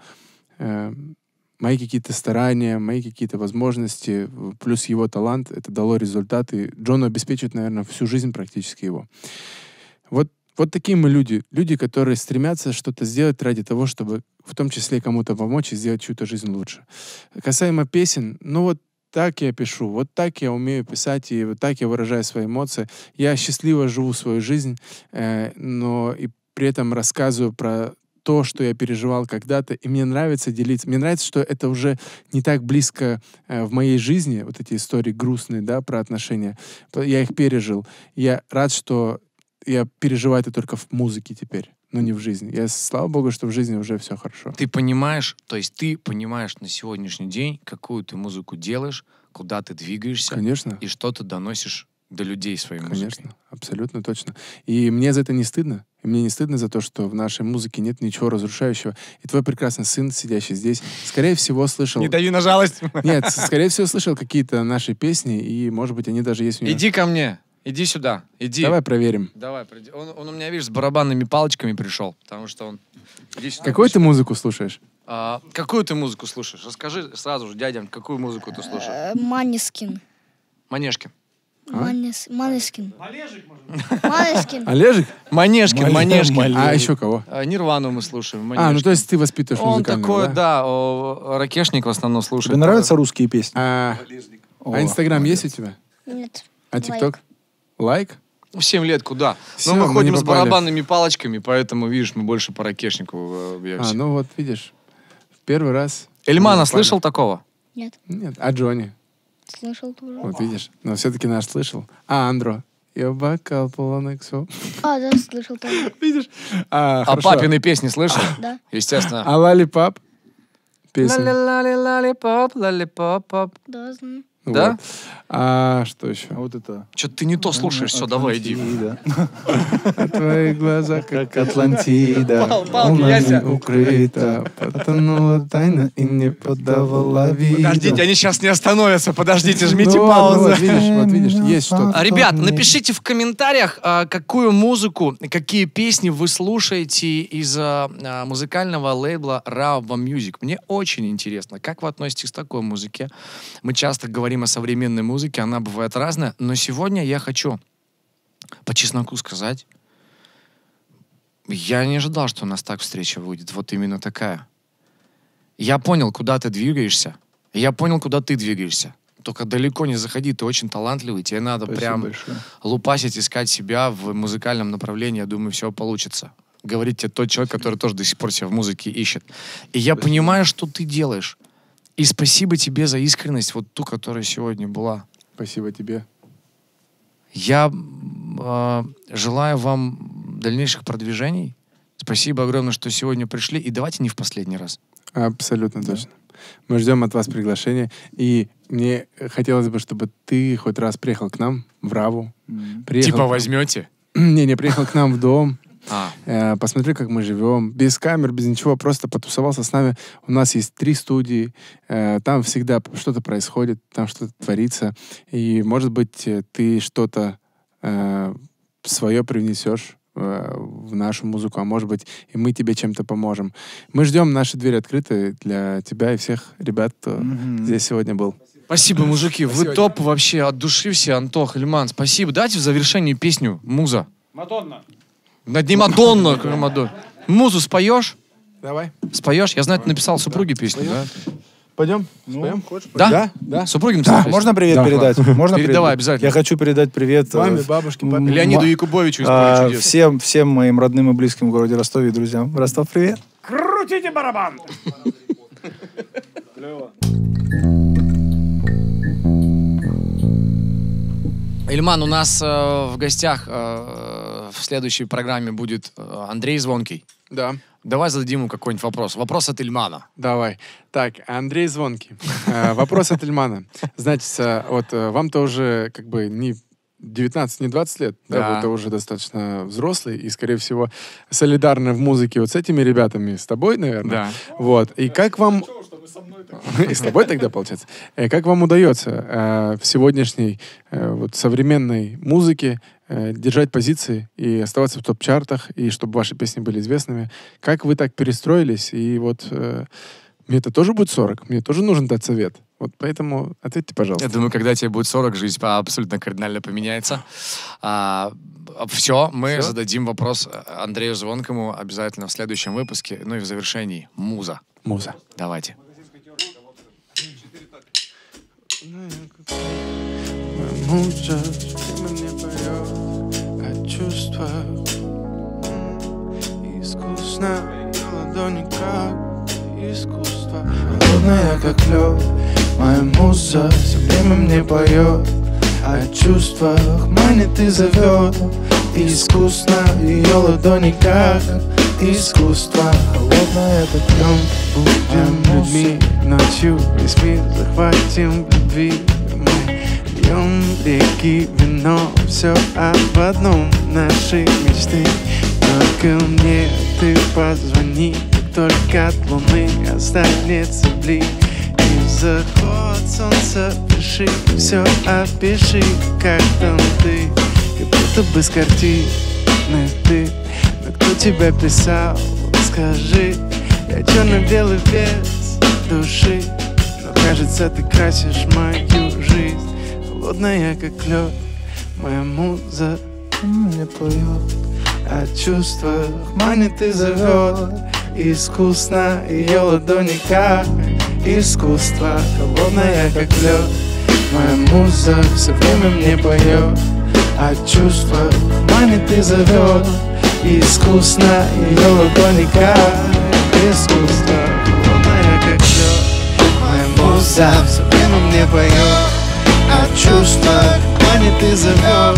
мои какие-то старания, мои какие-то возможности, плюс его талант, это дало результат. И Джону обеспечит, наверное, всю жизнь практически его. Вот такие мы люди. Люди, которые стремятся что-то сделать ради того, чтобы в том числе кому-то помочь и сделать чью-то жизнь лучше. Касаемо песен, ну вот так я пишу, вот так я умею писать, и вот так я выражаю свои эмоции. Я счастливо живу свою жизнь, но и при этом рассказываю про то, что я переживал когда-то, и мне нравится делиться. Мне нравится, что это уже не так близко в моей жизни, вот эти истории грустные, да, про отношения. Я их пережил. Я рад, что я переживаю это только в музыке теперь, но не в жизни. Слава богу, что в жизни уже все хорошо. Ты понимаешь, то есть ты понимаешь на сегодняшний день, какую ты музыку делаешь, куда ты двигаешься, Конечно. и что ты доносишь до людей своей музыкой. Конечно, абсолютно точно. И мне за это не стыдно. И мне не стыдно за то, что в нашей музыке нет ничего разрушающего. И твой прекрасный сын, сидящий здесь, скорее всего, слышал... Не дави на жалость. Нет, скорее всего, слышал какие-то наши песни, и, может быть, они даже есть у него. Иди ко мне. Иди сюда. Иди. Давай проверим. Давай, приди. Он у меня, видишь, с барабанными палочками пришел, потому что он... Иди сюда. Какую ты музыку слушаешь? Какую ты музыку слушаешь? Расскажи сразу же, дядям, какую музыку ты слушаешь? Манескин. Манежки. Манескин. Манескин. Олежек? Манежки. А еще кого? Нирвану мы слушаем. Ну Манежки. то есть ты воспитываешь Он музыкального, такой, да, ракешник в основном слушает. Тебе нравятся русские песни? А Инстаграм есть у тебя? Нет. А ТикТок? Лайк? В 7 лет куда? Всё, Но мы мы ходим не с попали. барабанными палочками, поэтому, видишь, мы больше по ракешнику бьемся. Ну вот, видишь, в первый раз. Эльмана Мы попали. слышал такого? Нет. Нет. А Джонни? Слышал тоже. Вот видишь. Но все-таки наш слышал. А Андро? Я бокал полон иксов. Да, слышал тоже. Видишь? А Хорошо. папины песни слышал? Да. Естественно. А Лалипап? Песня. Лали-лали-лали-поп, лали-поп-поп. Да, знаю. Да? Вот. А что еще? А вот это... Что-то ты не то слушаешь, все, давай, иди. А твои глаза, как Атлантида, Палки, волнами Яся. укрыта, потонула тайна и не подавала вида. Подождите, они сейчас не остановятся, подождите, жмите Ну, паузу. вот видишь, есть что-то. Ребят, напишите в комментариях, какую музыку, какие песни вы слушаете из музыкального лейбла Rawa Music. Мне очень интересно, как вы относитесь к такой музыке. Мы часто говорим о современной музыке, она бывает разная, но сегодня я хочу по чесноку сказать, я не ожидал, что у нас так встреча будет, вот именно такая. Я понял, куда ты двигаешься, я понял, куда ты двигаешься. Только далеко не заходи, ты очень талантливый, тебе надо Спасибо прям большое. лупасить, искать себя в музыкальном направлении, я думаю, все получится. Говорит тебе тот человек, который тоже до сих пор себя в музыке ищет. И я понимаю, что ты делаешь. И спасибо тебе за искренность, вот ту, которая сегодня была. Спасибо тебе. Я желаю вам дальнейших продвижений. Спасибо огромное, что сегодня пришли. И давайте не в последний раз. Абсолютно точно. Мы ждем от вас приглашения. И мне хотелось бы, чтобы ты хоть раз приехал к нам в Раву. Типа возьмете? Не, приехал к нам в дом. А. Посмотри, как мы живем. Без камер, без ничего, просто потусовался с нами. У нас есть 3 студии. Там всегда что-то происходит, там что-то творится. И, может быть, ты что-то свое привнесешь в нашу музыку, а может быть, и мы тебе чем-то поможем. Мы ждем, наши двери открыты для тебя и всех ребят, кто здесь сегодня был. Спасибо, мужики. Вы топ вообще от души все, Антох, Ильман. Спасибо. Дайте в завершении песню «Муза». Мадонна. Да не Мадонна, как Мадонна. Музу споешь? Давай. Споешь? Я знаю, ты написал супруге песню, да? Пойдем? Ну, Да? Да. Супруге написал песню? Можно привет Да, передать? Можно Передавай привет? обязательно. Я хочу передать привет Маме, бабушке, папе. Леониду Якубовичу из «Поля чудес». всем моим родным и близким в городе Ростове и друзьям. Ростов, привет. Крутите барабан. Ильман, у нас в гостях в следующей программе будет Андрей Звонкий. Да. Давай зададим ему какой-нибудь вопрос. Вопрос от Ильмана. Давай. Так, Андрей Звонкий. Вопрос от Ильмана. Значит, вот вам-то уже как бы не 19, не 20 лет, да, вы-то уже достаточно взрослый и, скорее всего, солидарны в музыке вот с этими ребятами, с тобой, наверное. Да. Вот. И как вам... И с тобой тогда, получается. Как вам удается в сегодняшней вот, современной музыке держать позиции и оставаться в топ-чартах, и чтобы ваши песни были известными? Как вы так перестроились? И вот мне-то тоже будет 40, мне тоже нужен дать совет. Вот поэтому ответьте, пожалуйста. Я думаю, когда тебе будет 40, жизнь абсолютно кардинально поменяется. Все, мы зададим вопрос Андрею Звонкому обязательно в следующем выпуске. Ну и в завершении муза. Муза. Давайте. Муза мне поет о чувствах. Искусно, ее ладони как искусство. Холодная, как лед, моя муза все время мне поет о чувствах, манит и зовет. Искусно, ее ладони как искусство. Холодная, как лед, Будем людьми ночью, весь мир захватим в любви. Мы пьем реки, вино, все об одном нашей мечты. Только мне ты позвони, как только от луны останется блик. И заход солнца пиши, все опиши, как там ты. Как будто бы с картины ты. Но кто тебя писал, скажи. Я черно-белый без души, но кажется, ты красишь мою жизнь. Холодная, как лед, моя муза мне поет о чувствах, манит и зовет. Искусно, ее ладони как искусство. Холодная, как лед, моя муза все время мне поет о чувствах, манит и зовет. Искусно, ее ладони как искусство. холодная, как лед, Моя муза все время мне поет о чувствах, манит и зовет.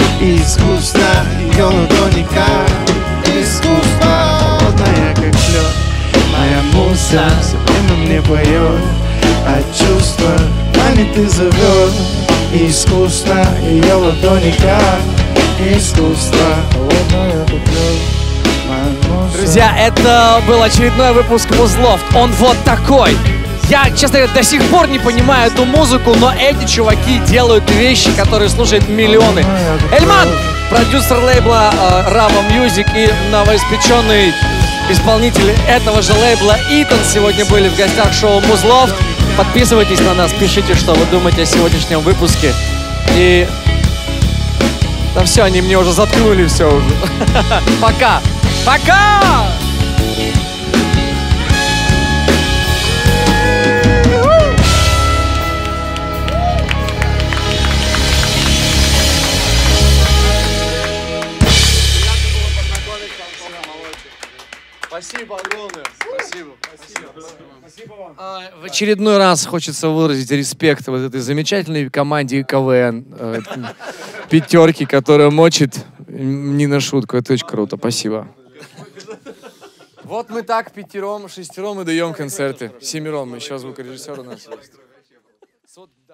Искусно, ее ладони как искусство. холодная, как лед, Моя муза все время мне поет о чувствах, манит и зовет. Искусно, ее ладони как искусство. Холодная, как лед, моя муза. Друзья, это был очередной выпуск Музлофт. Он вот такой. Я, честно говоря, до сих пор не понимаю эту музыку, но эти чуваки делают вещи, которые слушают миллионы. Эльман, продюсер лейбла Rava Music и новоиспеченный исполнитель этого же лейбла Итан сегодня были в гостях шоу Музлофт. Подписывайтесь на нас, пишите, что вы думаете о сегодняшнем выпуске. И... Да все, они мне уже заткнули все уже. Пока! Пока! Спасибо огромное. Спасибо. В очередной раз хочется выразить респект вот этой замечательной команде КВН. Пятерки, которая мочит не на шутку. Это очень круто. Спасибо. Вот мы так пятером, шестером и даем концерты. Семером. Еще звукорежиссер у нас есть.